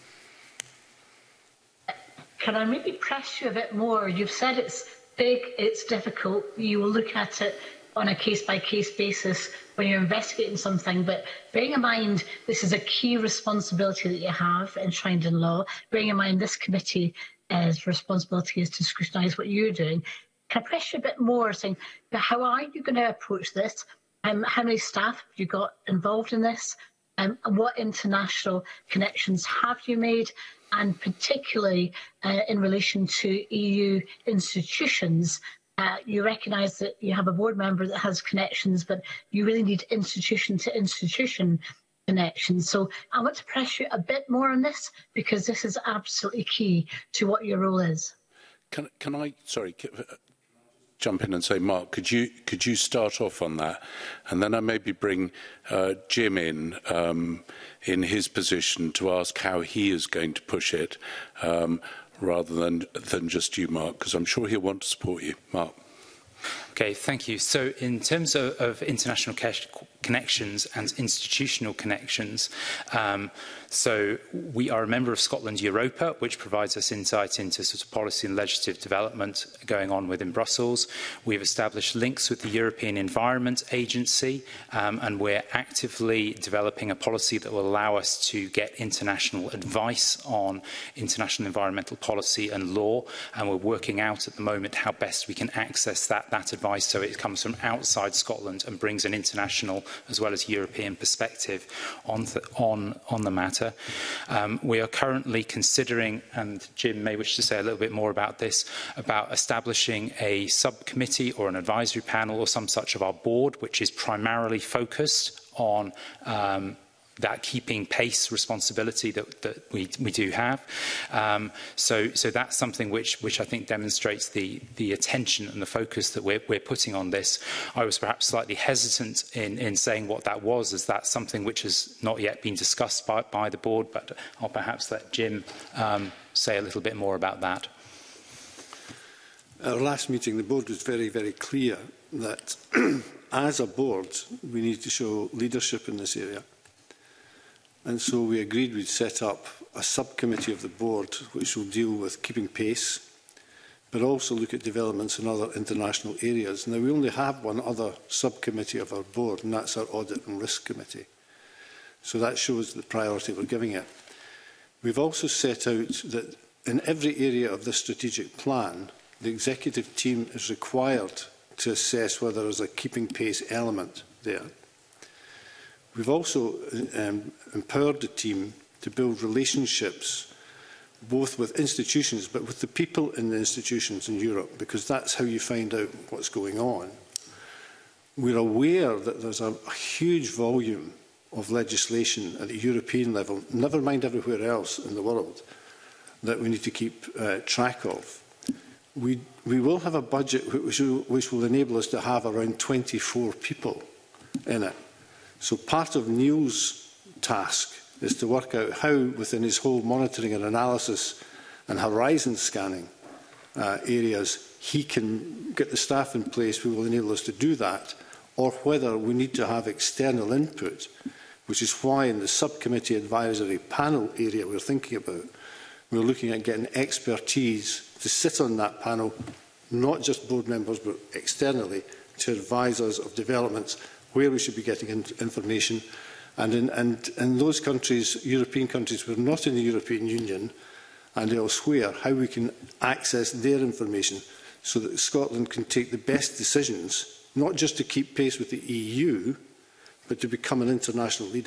Can I maybe press you a bit more? You've said it's big, it's difficult. You will look at it on a case-by-case basis when you're investigating something, but bearing in mind this is a key responsibility that you have enshrined in law, bearing in mind this committee's responsibility is to scrutinise what you're doing, can I press you a bit more, saying, how are you going to approach this? Um, how many staff have you got involved in this? Um, and what international connections have you made? And particularly uh, in relation to E U institutions, Uh, you recognise that you have a board member that has connections, but you really need institution-to-institution connections. So I want to press you a bit more on this, because this is absolutely key to what your role is. Can, can I, sorry, jump in and say, Mark, could you could you start off on that, and then I maybe bring uh, Jim in um, in his position to ask how he is going to push it. Um, rather than, than just you, Mark, because I'm sure he'll want to support you. Mark. Okay, thank you. So in terms of, of international connections and institutional connections, um, so we are a member of Scotland Europa, which provides us insight into sort of policy and legislative development going on within Brussels. We've established links with the European Environment Agency, um, and we're actively developing a policy that will allow us to get international advice on international environmental policy and law, and we're working out at the moment how best we can access that, that advice so it comes from outside Scotland and brings an international as well as European perspective on the, on, on the matter. Um, we are currently considering, and Jim may wish to say a little bit more about this, about establishing a subcommittee or an advisory panel or some such of our board, which is primarily focused on um, that keeping pace responsibility that, that we, we do have. Um, so, so that's something which, which I think demonstrates the, the attention and the focus that we're, we're putting on this. I was perhaps slightly hesitant in, in saying what that was, as that's something which has not yet been discussed by, by the board, but I'll perhaps let Jim um, say a little bit more about that. At our last meeting, the board was very, very clear that as a board, we need to show leadership in this area. And so we agreed we'd set up a subcommittee of the board which will deal with keeping pace, but also look at developments in other international areas. Now, we only have one other subcommittee of our board, and that's our Audit and Risk Committee. So that shows the priority we're giving it. We've also set out that in every area of this strategic plan, the executive team is required to assess whether there's a keeping pace element there. We've also um, empowered the team to build relationships both with institutions but with the people in the institutions in Europe, because that's how you find out what's going on. We're aware that there's a, a huge volume of legislation at the European level, never mind everywhere else in the world, that we need to keep uh, track of. We, we will have a budget which will, which will enable us to have around twenty-four people in it. So part of Neil's task is to work out how, within his whole monitoring and analysis and horizon scanning uh, areas, he can get the staff in place who will enable us to do that, or whether we need to have external input, which is why in the subcommittee advisory panel area we're thinking about, we're looking at getting expertise to sit on that panel, not just board members but externally, to advise us of developments, where we should be getting in information. And in, and in those countries, European countries who are not in the European Union and elsewhere, how we can access their information so that Scotland can take the best decisions, not just to keep pace with the E U, but to become an international leader.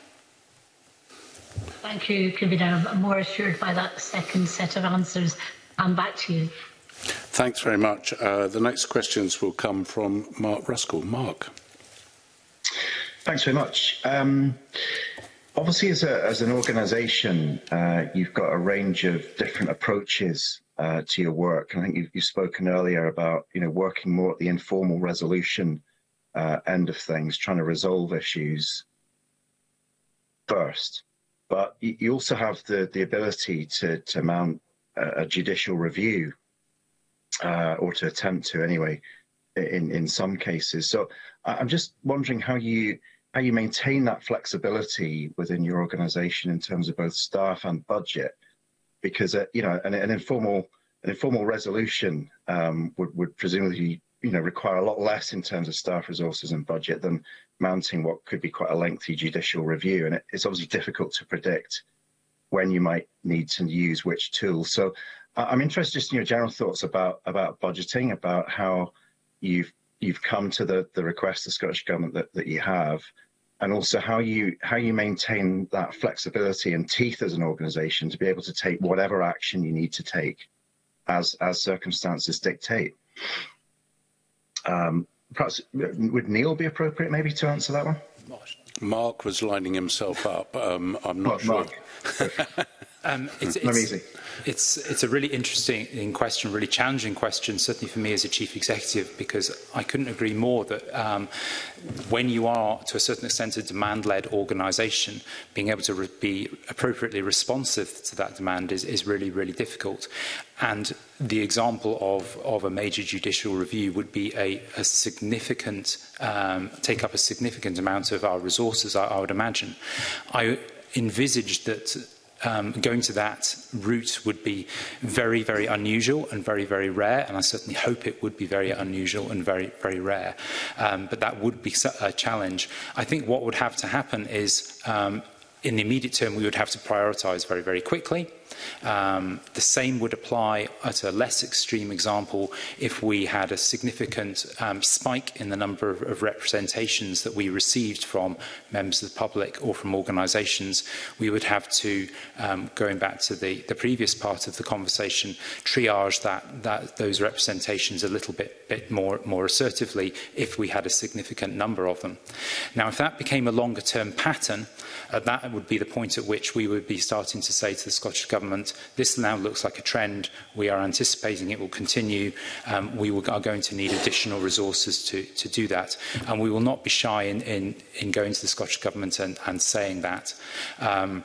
Thank you, Convener. I'm more assured by that second set of answers. I'm back to you. Thanks very much. Uh, the next questions will come from Mark Ruskell. Mark. Thanks very much. Um, obviously, as, a, as an organisation, uh, you've got a range of different approaches uh, to your work. And I think you've, you've spoken earlier about, you know, working more at the informal resolution uh, end of things, trying to resolve issues first. But you, you also have the, the ability to, to mount a, a judicial review, uh, or to attempt to anyway, in, in some cases. So I'm just wondering how you how you maintain that flexibility within your organisation in terms of both staff and budget, because uh, you know an, an informal an informal resolution um, would, would presumably you know require a lot less in terms of staff resources and budget than mounting what could be quite a lengthy judicial review, and it, it's obviously difficult to predict when you might need to use which tools. So uh, I'm interested just in your general thoughts about about budgeting, about how you've you've come to the the request the Scottish Government that, that you have, and also how you how you maintain that flexibility and teeth as an organisation to be able to take whatever action you need to take as as circumstances dictate. Um, perhaps would Neil be appropriate maybe to answer that one? Mark was lining himself up. Um, I'm not oh, sure. Um, it's, it's, it's, it's a really interesting question, really challenging question, certainly for me as a chief executive, because I couldn't agree more that um, when you are, to a certain extent, a demand-led organisation, being able to re be appropriately responsive to that demand is, is really, really difficult. And the example of, of a major judicial review would be a, a significant, um, take up a significant amount of our resources, I, I would imagine. I envisaged that Um, going to that route would be very, very unusual and very, very rare, and I certainly hope it would be very unusual and very, very rare. Um, but that would be a challenge. I think what would have to happen is, um, in the immediate term, we would have to prioritise very, very quickly. Um, the same would apply at a less extreme example if we had a significant um, spike in the number of, of representations that we received from members of the public or from organisations. We would have to, um, going back to the, the previous part of the conversation, triage that, that those representations a little bit, bit more, more assertively if we had a significant number of them. Now, if that became a longer term pattern, uh, that would be the point at which we would be starting to say to the Scottish Government, this now looks like a trend, we are anticipating it will continue, um, we will, are going to need additional resources to, to do that, and we will not be shy in, in, in going to the Scottish Government and, and saying that. Um,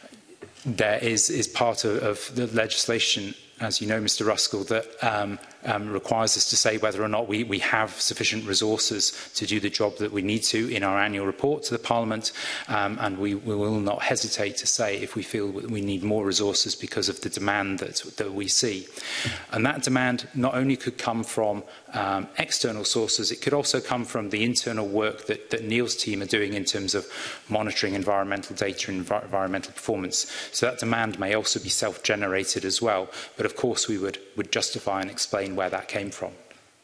there is, is part of, of the legislation, as you know, Mr Ruskell, that um, um, requires us to say whether or not we, we have sufficient resources to do the job that we need to in our annual report to the Parliament, um, and we, we will not hesitate to say if we feel that we need more resources because of the demand that, that we see. And that demand not only could come from um, external sources, it could also come from the internal work that, that Neil's team are doing in terms of monitoring environmental data and env environmental performance. So that demand may also be self-generated as well, but of course we would, would justify and explain where that came from.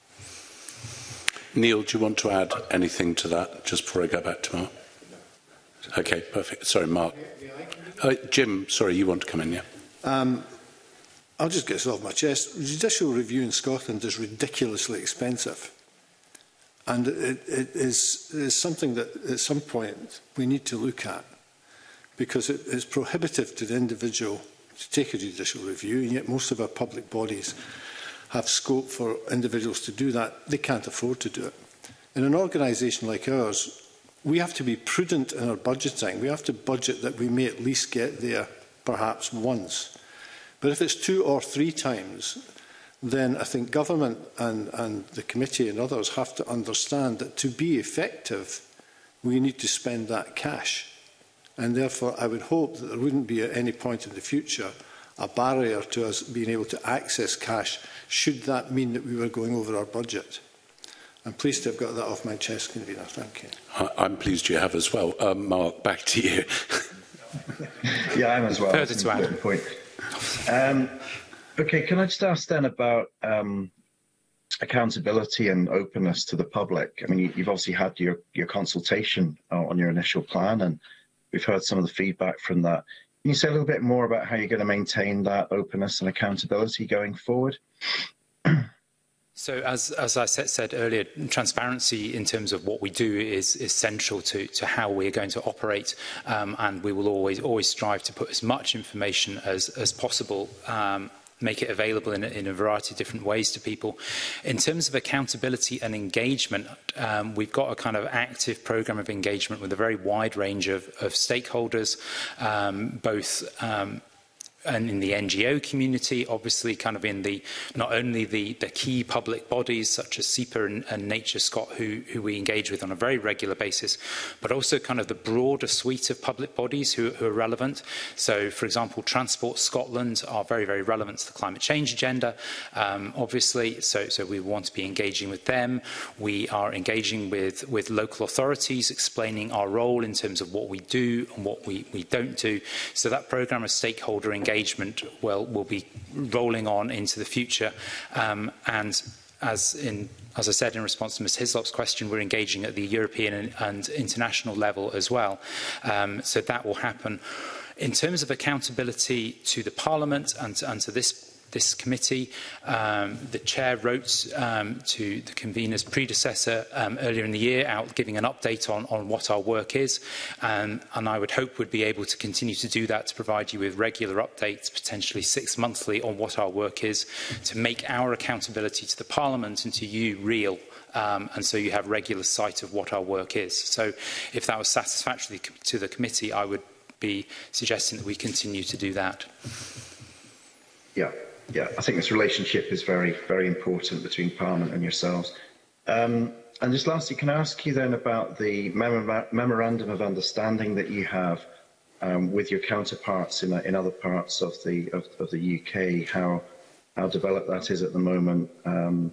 Neil, do you want to add anything to that just before I go back to Mark? Okay, perfect. Sorry, Mark. Uh, Jim, sorry, you want to come in, yeah? Um, I'll just get this off my chest. Judicial review in Scotland is ridiculously expensive. And it, it is, is something that at some point we need to look at, because it is prohibitive to the individual to take a judicial review, and yet most of our public bodies have scope for individuals to do that. They can't afford to do it. In an organisation like ours, we have to be prudent in our budgeting. We have to budget that we may at least get there perhaps once. But if it's two or three times, then I think government and, and the committee and others have to understand that to be effective, we need to spend that cash. And therefore, I would hope that there wouldn't be at any point in the future a barrier to us being able to access cash should that mean that we were going over our budget. I'm pleased to have got that off my chest, Convener. Thank you. I I'm pleased you have as well. Um, Mark, back to you. Yeah, I'm as well. Further to add. Point. Um, okay, can I just ask then about um, accountability and openness to the public? I mean, you, you've obviously had your, your consultation on your initial plan, and we've heard some of the feedback from that. Can you say a little bit more about how you're going to maintain that openness and accountability going forward? So, as, as I said, said earlier, transparency in terms of what we do is, is central to, to how we are going to operate, um, and we will always always strive to put as much information as, as possible, um, make it available in a, in a variety of different ways to people. In terms of accountability and engagement, um, we've got a kind of active programme of engagement with a very wide range of, of stakeholders, um, both um, and in the N G O community, obviously kind of in the not only the, the key public bodies such as SEPA and, and Nature Scott, who, who we engage with on a very regular basis, but also kind of the broader suite of public bodies who, who are relevant. So, for example, Transport Scotland are very, very relevant to the climate change agenda, um, obviously, so, so we want to be engaging with them. We are engaging with, with local authorities, explaining our role in terms of what we do and what we, we don't do. So that programme of stakeholder engagement Engagement will, will be rolling on into the future, um, and as in as I said in response to Miz Hislop's question, we're engaging at the European and, and international level as well. Um, so that will happen. In terms of accountability to the Parliament and, and to this this committee, um, the chair wrote um, to the convener's predecessor um, earlier in the year out giving an update on, on what our work is, um, and I would hope would be able to continue to do that, to provide you with regular updates, potentially six monthly, on what our work is, to make our accountability to the Parliament and to you real. Um, and so you have regular sight of what our work is. So if that was satisfactory to the committee, I would be suggesting that we continue to do that. Yeah. Yeah, I think this relationship is very, very important between Parliament and yourselves. Um, and just lastly, can I ask you then about the mem memorandum of understanding that you have um, with your counterparts in, in other parts of the of, of the U K? How how developed that is at the moment? Um,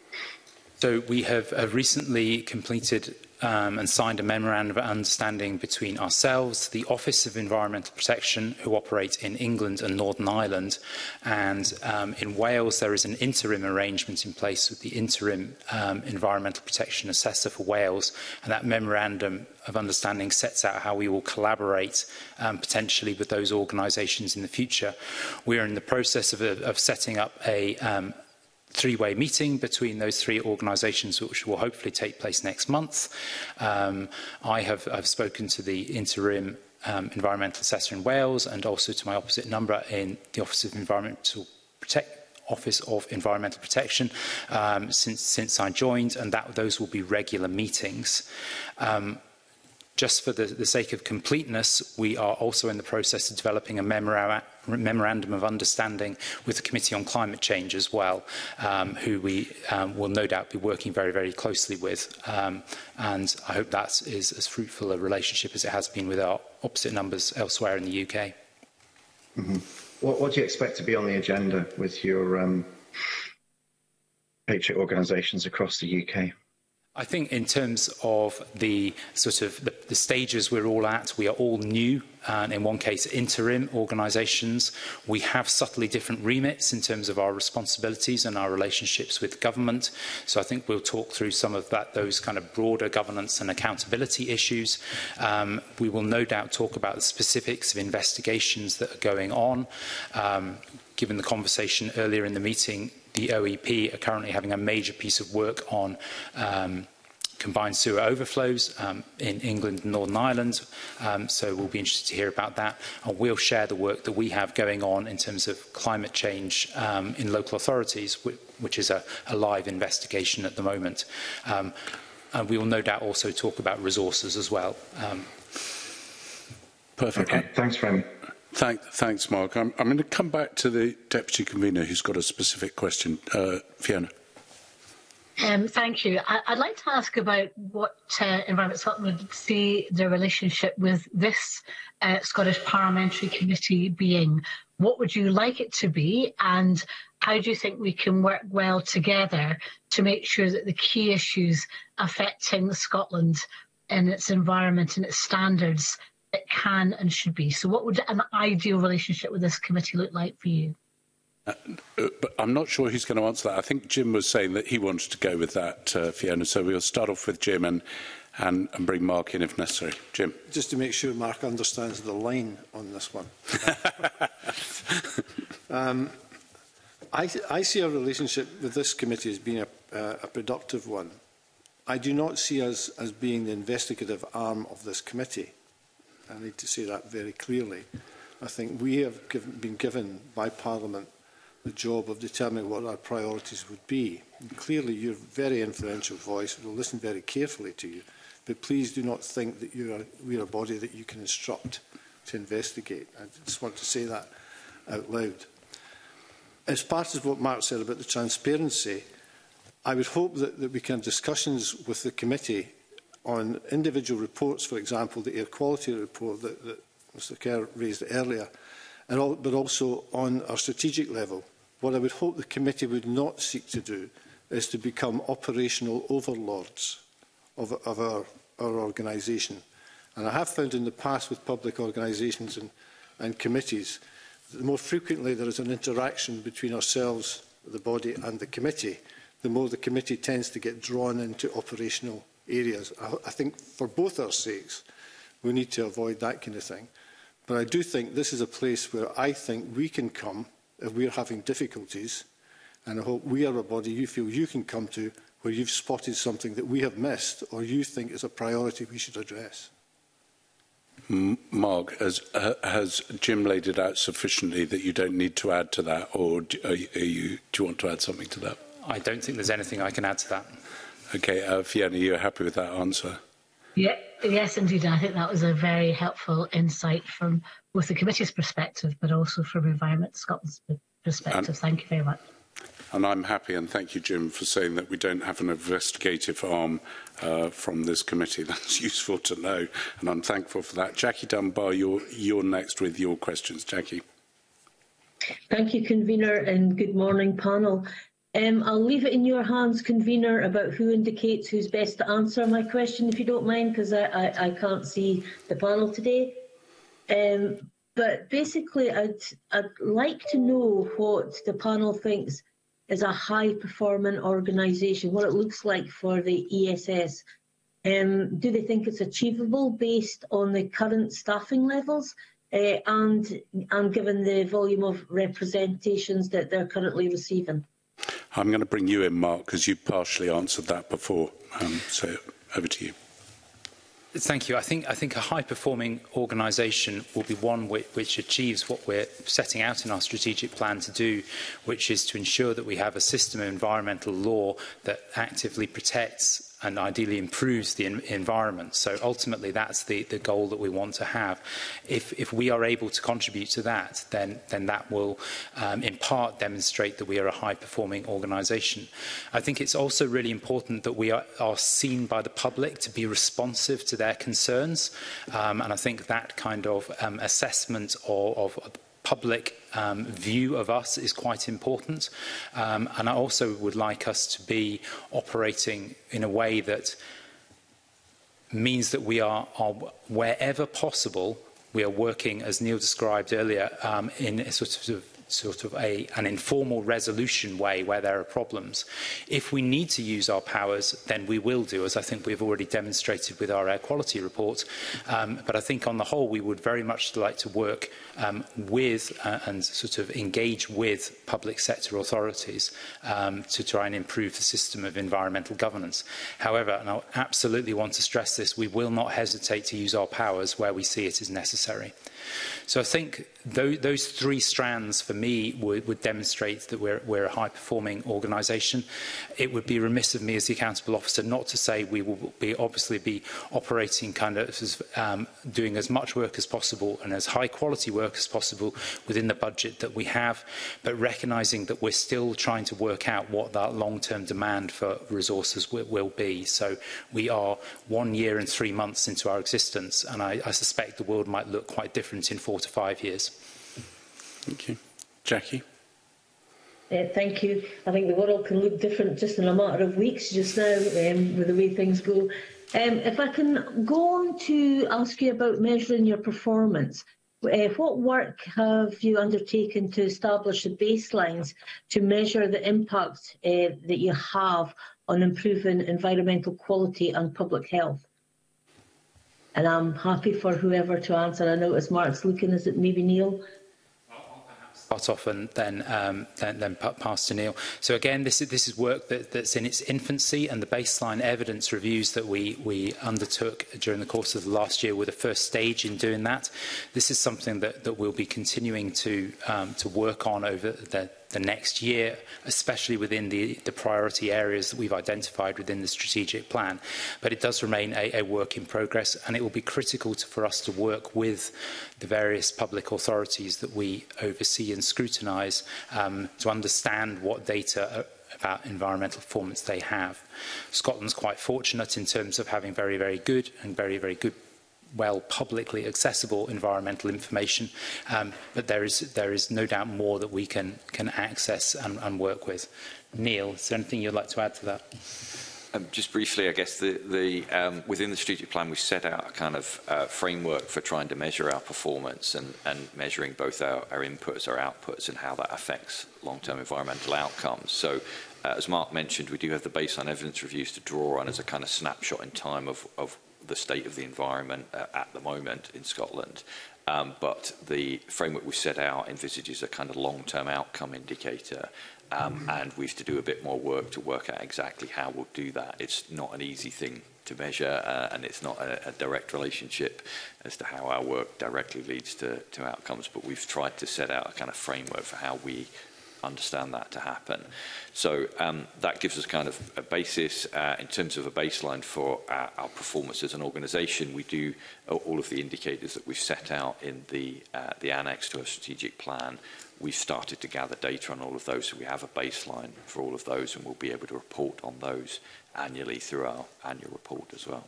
so we have, have recently completed Um, and signed a memorandum of understanding between ourselves, the Office of Environmental Protection, who operate in England and Northern Ireland, and um, in Wales there is an interim arrangement in place with the interim um, Environmental Protection Assessor for Wales, and that memorandum of understanding sets out how we will collaborate um, potentially with those organisations in the future. We are in the process of, of setting up a um, three-way meeting between those three organisations, which will hopefully take place next month. Um, I have I've spoken to the interim um, environmental assessor in Wales, and also to my opposite number in the Office of Environmental Protect Office of Environmental Protection um, since since I joined, and that those will be regular meetings. Um, Just for the, the sake of completeness, we are also in the process of developing a memora memorandum of understanding with the Committee on Climate Change as well, um, who we um, will no doubt be working very, very closely with. Um, and I hope that is as fruitful a relationship as it has been with our opposite numbers elsewhere in the U K. Mm-hmm. What, what do you expect to be on the agenda with your um, patriot organisations across the U K? I think in terms of the sort of the, the stages we're all at, we are all new, and in one case interim organisations. We have subtly different remits in terms of our responsibilities and our relationships with government. So I think we'll talk through some of that, those kind of broader governance and accountability issues. Um, we will no doubt talk about the specifics of investigations that are going on. Um, given the conversation earlier in the meeting, the O E P are currently having a major piece of work on um, combined sewer overflows um, in England and Northern Ireland, um, so we'll be interested to hear about that. And we'll share the work that we have going on in terms of climate change um, in local authorities, which, which is a, a live investigation at the moment. Um, and we will no doubt also talk about resources as well. Um, Perfect. Okay, thanks, Remy. Thank, thanks, Mark. I'm, I'm going to come back to the Deputy Convener who's got a specific question. Uh, Fiona. Um, thank you. I, I'd like to ask about what uh, Environment Scotland would see their relationship with this uh, Scottish Parliamentary Committee being. What would you like it to be, and how do you think we can work well together to make sure that the key issues affecting Scotland and its environment and its standards it can and should be? So what would an ideal relationship with this committee look like for you? Uh, but I'm not sure who's going to answer that. I think Jim was saying that he wanted to go with that, uh, Fiona. So we'll start off with Jim and, and, and bring Mark in if necessary. Jim. Just to make sure Mark understands the line on this one. um, I, I see our relationship with this committee as being a, uh, a productive one. I do not see us as being the investigative arm of this committee. I need to say that very clearly. I think we have given, been given by Parliament the job of determining what our priorities would be. And clearly, you're a very influential voice. We'll listen very carefully to you. But please do not think that you're a, we're a body that you can instruct to investigate. I just want to say that out loud. As part of what Mark said about the transparency, I would hope that, that we can have discussions with the committee on individual reports, for example, the air quality report that, that Mr Kerr raised earlier, and all, but also on our strategic level. What I would hope the committee would not seek to do is to become operational overlords of, of our, our organisation. And I have found in the past with public organisations and, and committees that the more frequently there is an interaction between ourselves, the body and the committee, the more the committee tends to get drawn into operational areas. I, I think for both our sakes, we need to avoid that kind of thing. But I do think this is a place where I think we can come if we're having difficulties, and I hope we are a body you feel you can come to where you've spotted something that we have missed or you think is a priority we should address. Mark, has, uh, has Jim laid it out sufficiently that you don't need to add to that, or do, are you, are you, do you want to add something to that? I don't think there's anything I can add to that. Okay, uh, Fiona, you're happy with that answer? Yeah, yes, indeed. I think that was a very helpful insight from both the committee's perspective, but also from Environment Scotland's perspective. And, Thank you very much. And I'm happy, and thank you, Jim, for saying that we don't have an investigative arm uh, from this committee. That's useful to know, and I'm thankful for that. Jackie Dunbar, you're, you're next with your questions. Jackie. Thank you, Convener, and good morning, panel. Um, I'll leave it in your hands, Convener, about who indicates who's best to answer my question, if you don't mind, because I, I, I can't see the panel today. Um, but basically, I'd, I'd like to know what the panel thinks is a high-performing organisation, what it looks like for the E S S. Um, do they think it's achievable based on the current staffing levels uh, and, and given the volume of representations that they're currently receiving? I'm going to bring you in, Mark, because you partially answered that before. Um, so over to you. Thank you. I think, I think a high-performing organisation will be one which, which achieves what we're setting out in our strategic plan to do, which is to ensure that we have a system of environmental law that actively protects and ideally improves the environment. So ultimately, that's the, the goal that we want to have. If, if we are able to contribute to that, then, then that will um, in part demonstrate that we are a high-performing organisation. I think it's also really important that we are, are seen by the public to be responsive to their concerns. Um, and I think that kind of um, assessment of, of public um, view of us is quite important. Um, and I also would like us to be operating in a way that means that we are, are wherever possible, we are working, as Neil described earlier, um, in a sort of sort of a, an informal resolution way where there are problems. If we need to use our powers, then we will do, as I think we've already demonstrated with our air quality report. Um, but I think on the whole, we would very much like to work um, with uh, and sort of engage with public sector authorities um, to try and improve the system of environmental governance. However, and I absolutely want to stress this, we will not hesitate to use our powers where we see it is necessary. So I think th those three strands for me would, would demonstrate that we're, we're a high-performing organisation. It would be remiss of me as the accountable officer not to say we will be obviously be operating kind of as, um, doing as much work as possible and as high-quality work as possible within the budget that we have, but recognising that we're still trying to work out what that long-term demand for resources will, will be. So we are one year and three months into our existence, and I, I suspect the world might look quite different in four to five years. Thank you. Jackie? Uh, thank you. I think the world can look different just in a matter of weeks just now um, with the way things go. Um, if I can go on to ask you about measuring your performance, uh, what work have you undertaken to establish the baselines to measure the impact uh, that you have on improving environmental quality and public health? And I'm happy for whoever to answer. I notice Mark's looking. Is it maybe Neil? Start off and then um, then, then pass to Neil. So again, this is this is work that, that's in its infancy, and the baseline evidence reviews that we we undertook during the course of the last year were the first stage in doing that. This is something that that we'll be continuing to um, to work on over the. the next year, especially within the, the priority areas that we've identified within the strategic plan. But it does remain a, a work in progress, and it will be critical to, for us to work with the various public authorities that we oversee and scrutinise um, to understand what data about environmental performance they have. Scotland's quite fortunate in terms of having very, very good and very, very good well publicly accessible environmental information, um, but there is there is no doubt more that we can can access and, and work with. Neil, is there anything you'd like to add to that? Um, just briefly, I guess the, the um, within the strategic plan we set out a kind of uh, framework for trying to measure our performance and, and measuring both our, our inputs, our outputs, and how that affects long-term environmental outcomes. So, uh, as Mark mentioned, we do have the baseline evidence reviews to draw on as a kind of snapshot in time of, of the state of the environment uh, at the moment in Scotland. Um, but the framework we set out envisages a kind of long-term outcome indicator, um, and we have to do a bit more work to work out exactly how we'll do that. It's not an easy thing to measure, uh, and it's not a, a direct relationship as to how our work directly leads to, to outcomes, but we've tried to set out a kind of framework for how we understand that to happen. So um, that gives us kind of a basis uh, in terms of a baseline for our, our performance as an organisation. We do uh, all of the indicators that we've set out in the, uh, the annex to our strategic plan. We've started to gather data on all of those, so we have a baseline for all of those, and we'll be able to report on those annually through our annual report as well.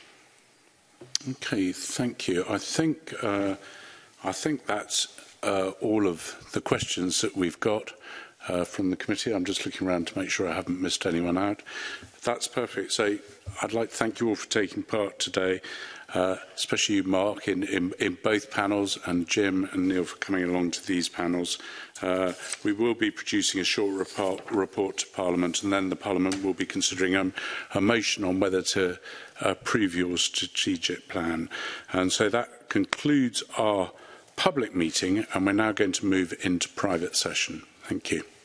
Okay, thank you. I think uh, I think that's uh, all of the questions that we've got uh, from the committee. I'm just looking around to make sure I haven't missed anyone out. That's perfect. So I'd like to thank you all for taking part today, uh, especially you, Mark, in, in, in both panels, and Jim and Neil for coming along to these panels. Uh, we will be producing a short report, report to Parliament, and then the Parliament will be considering um, a motion on whether to approve your strategic plan. And so that concludes our public meeting, and we're now going to move into private session. Thank you.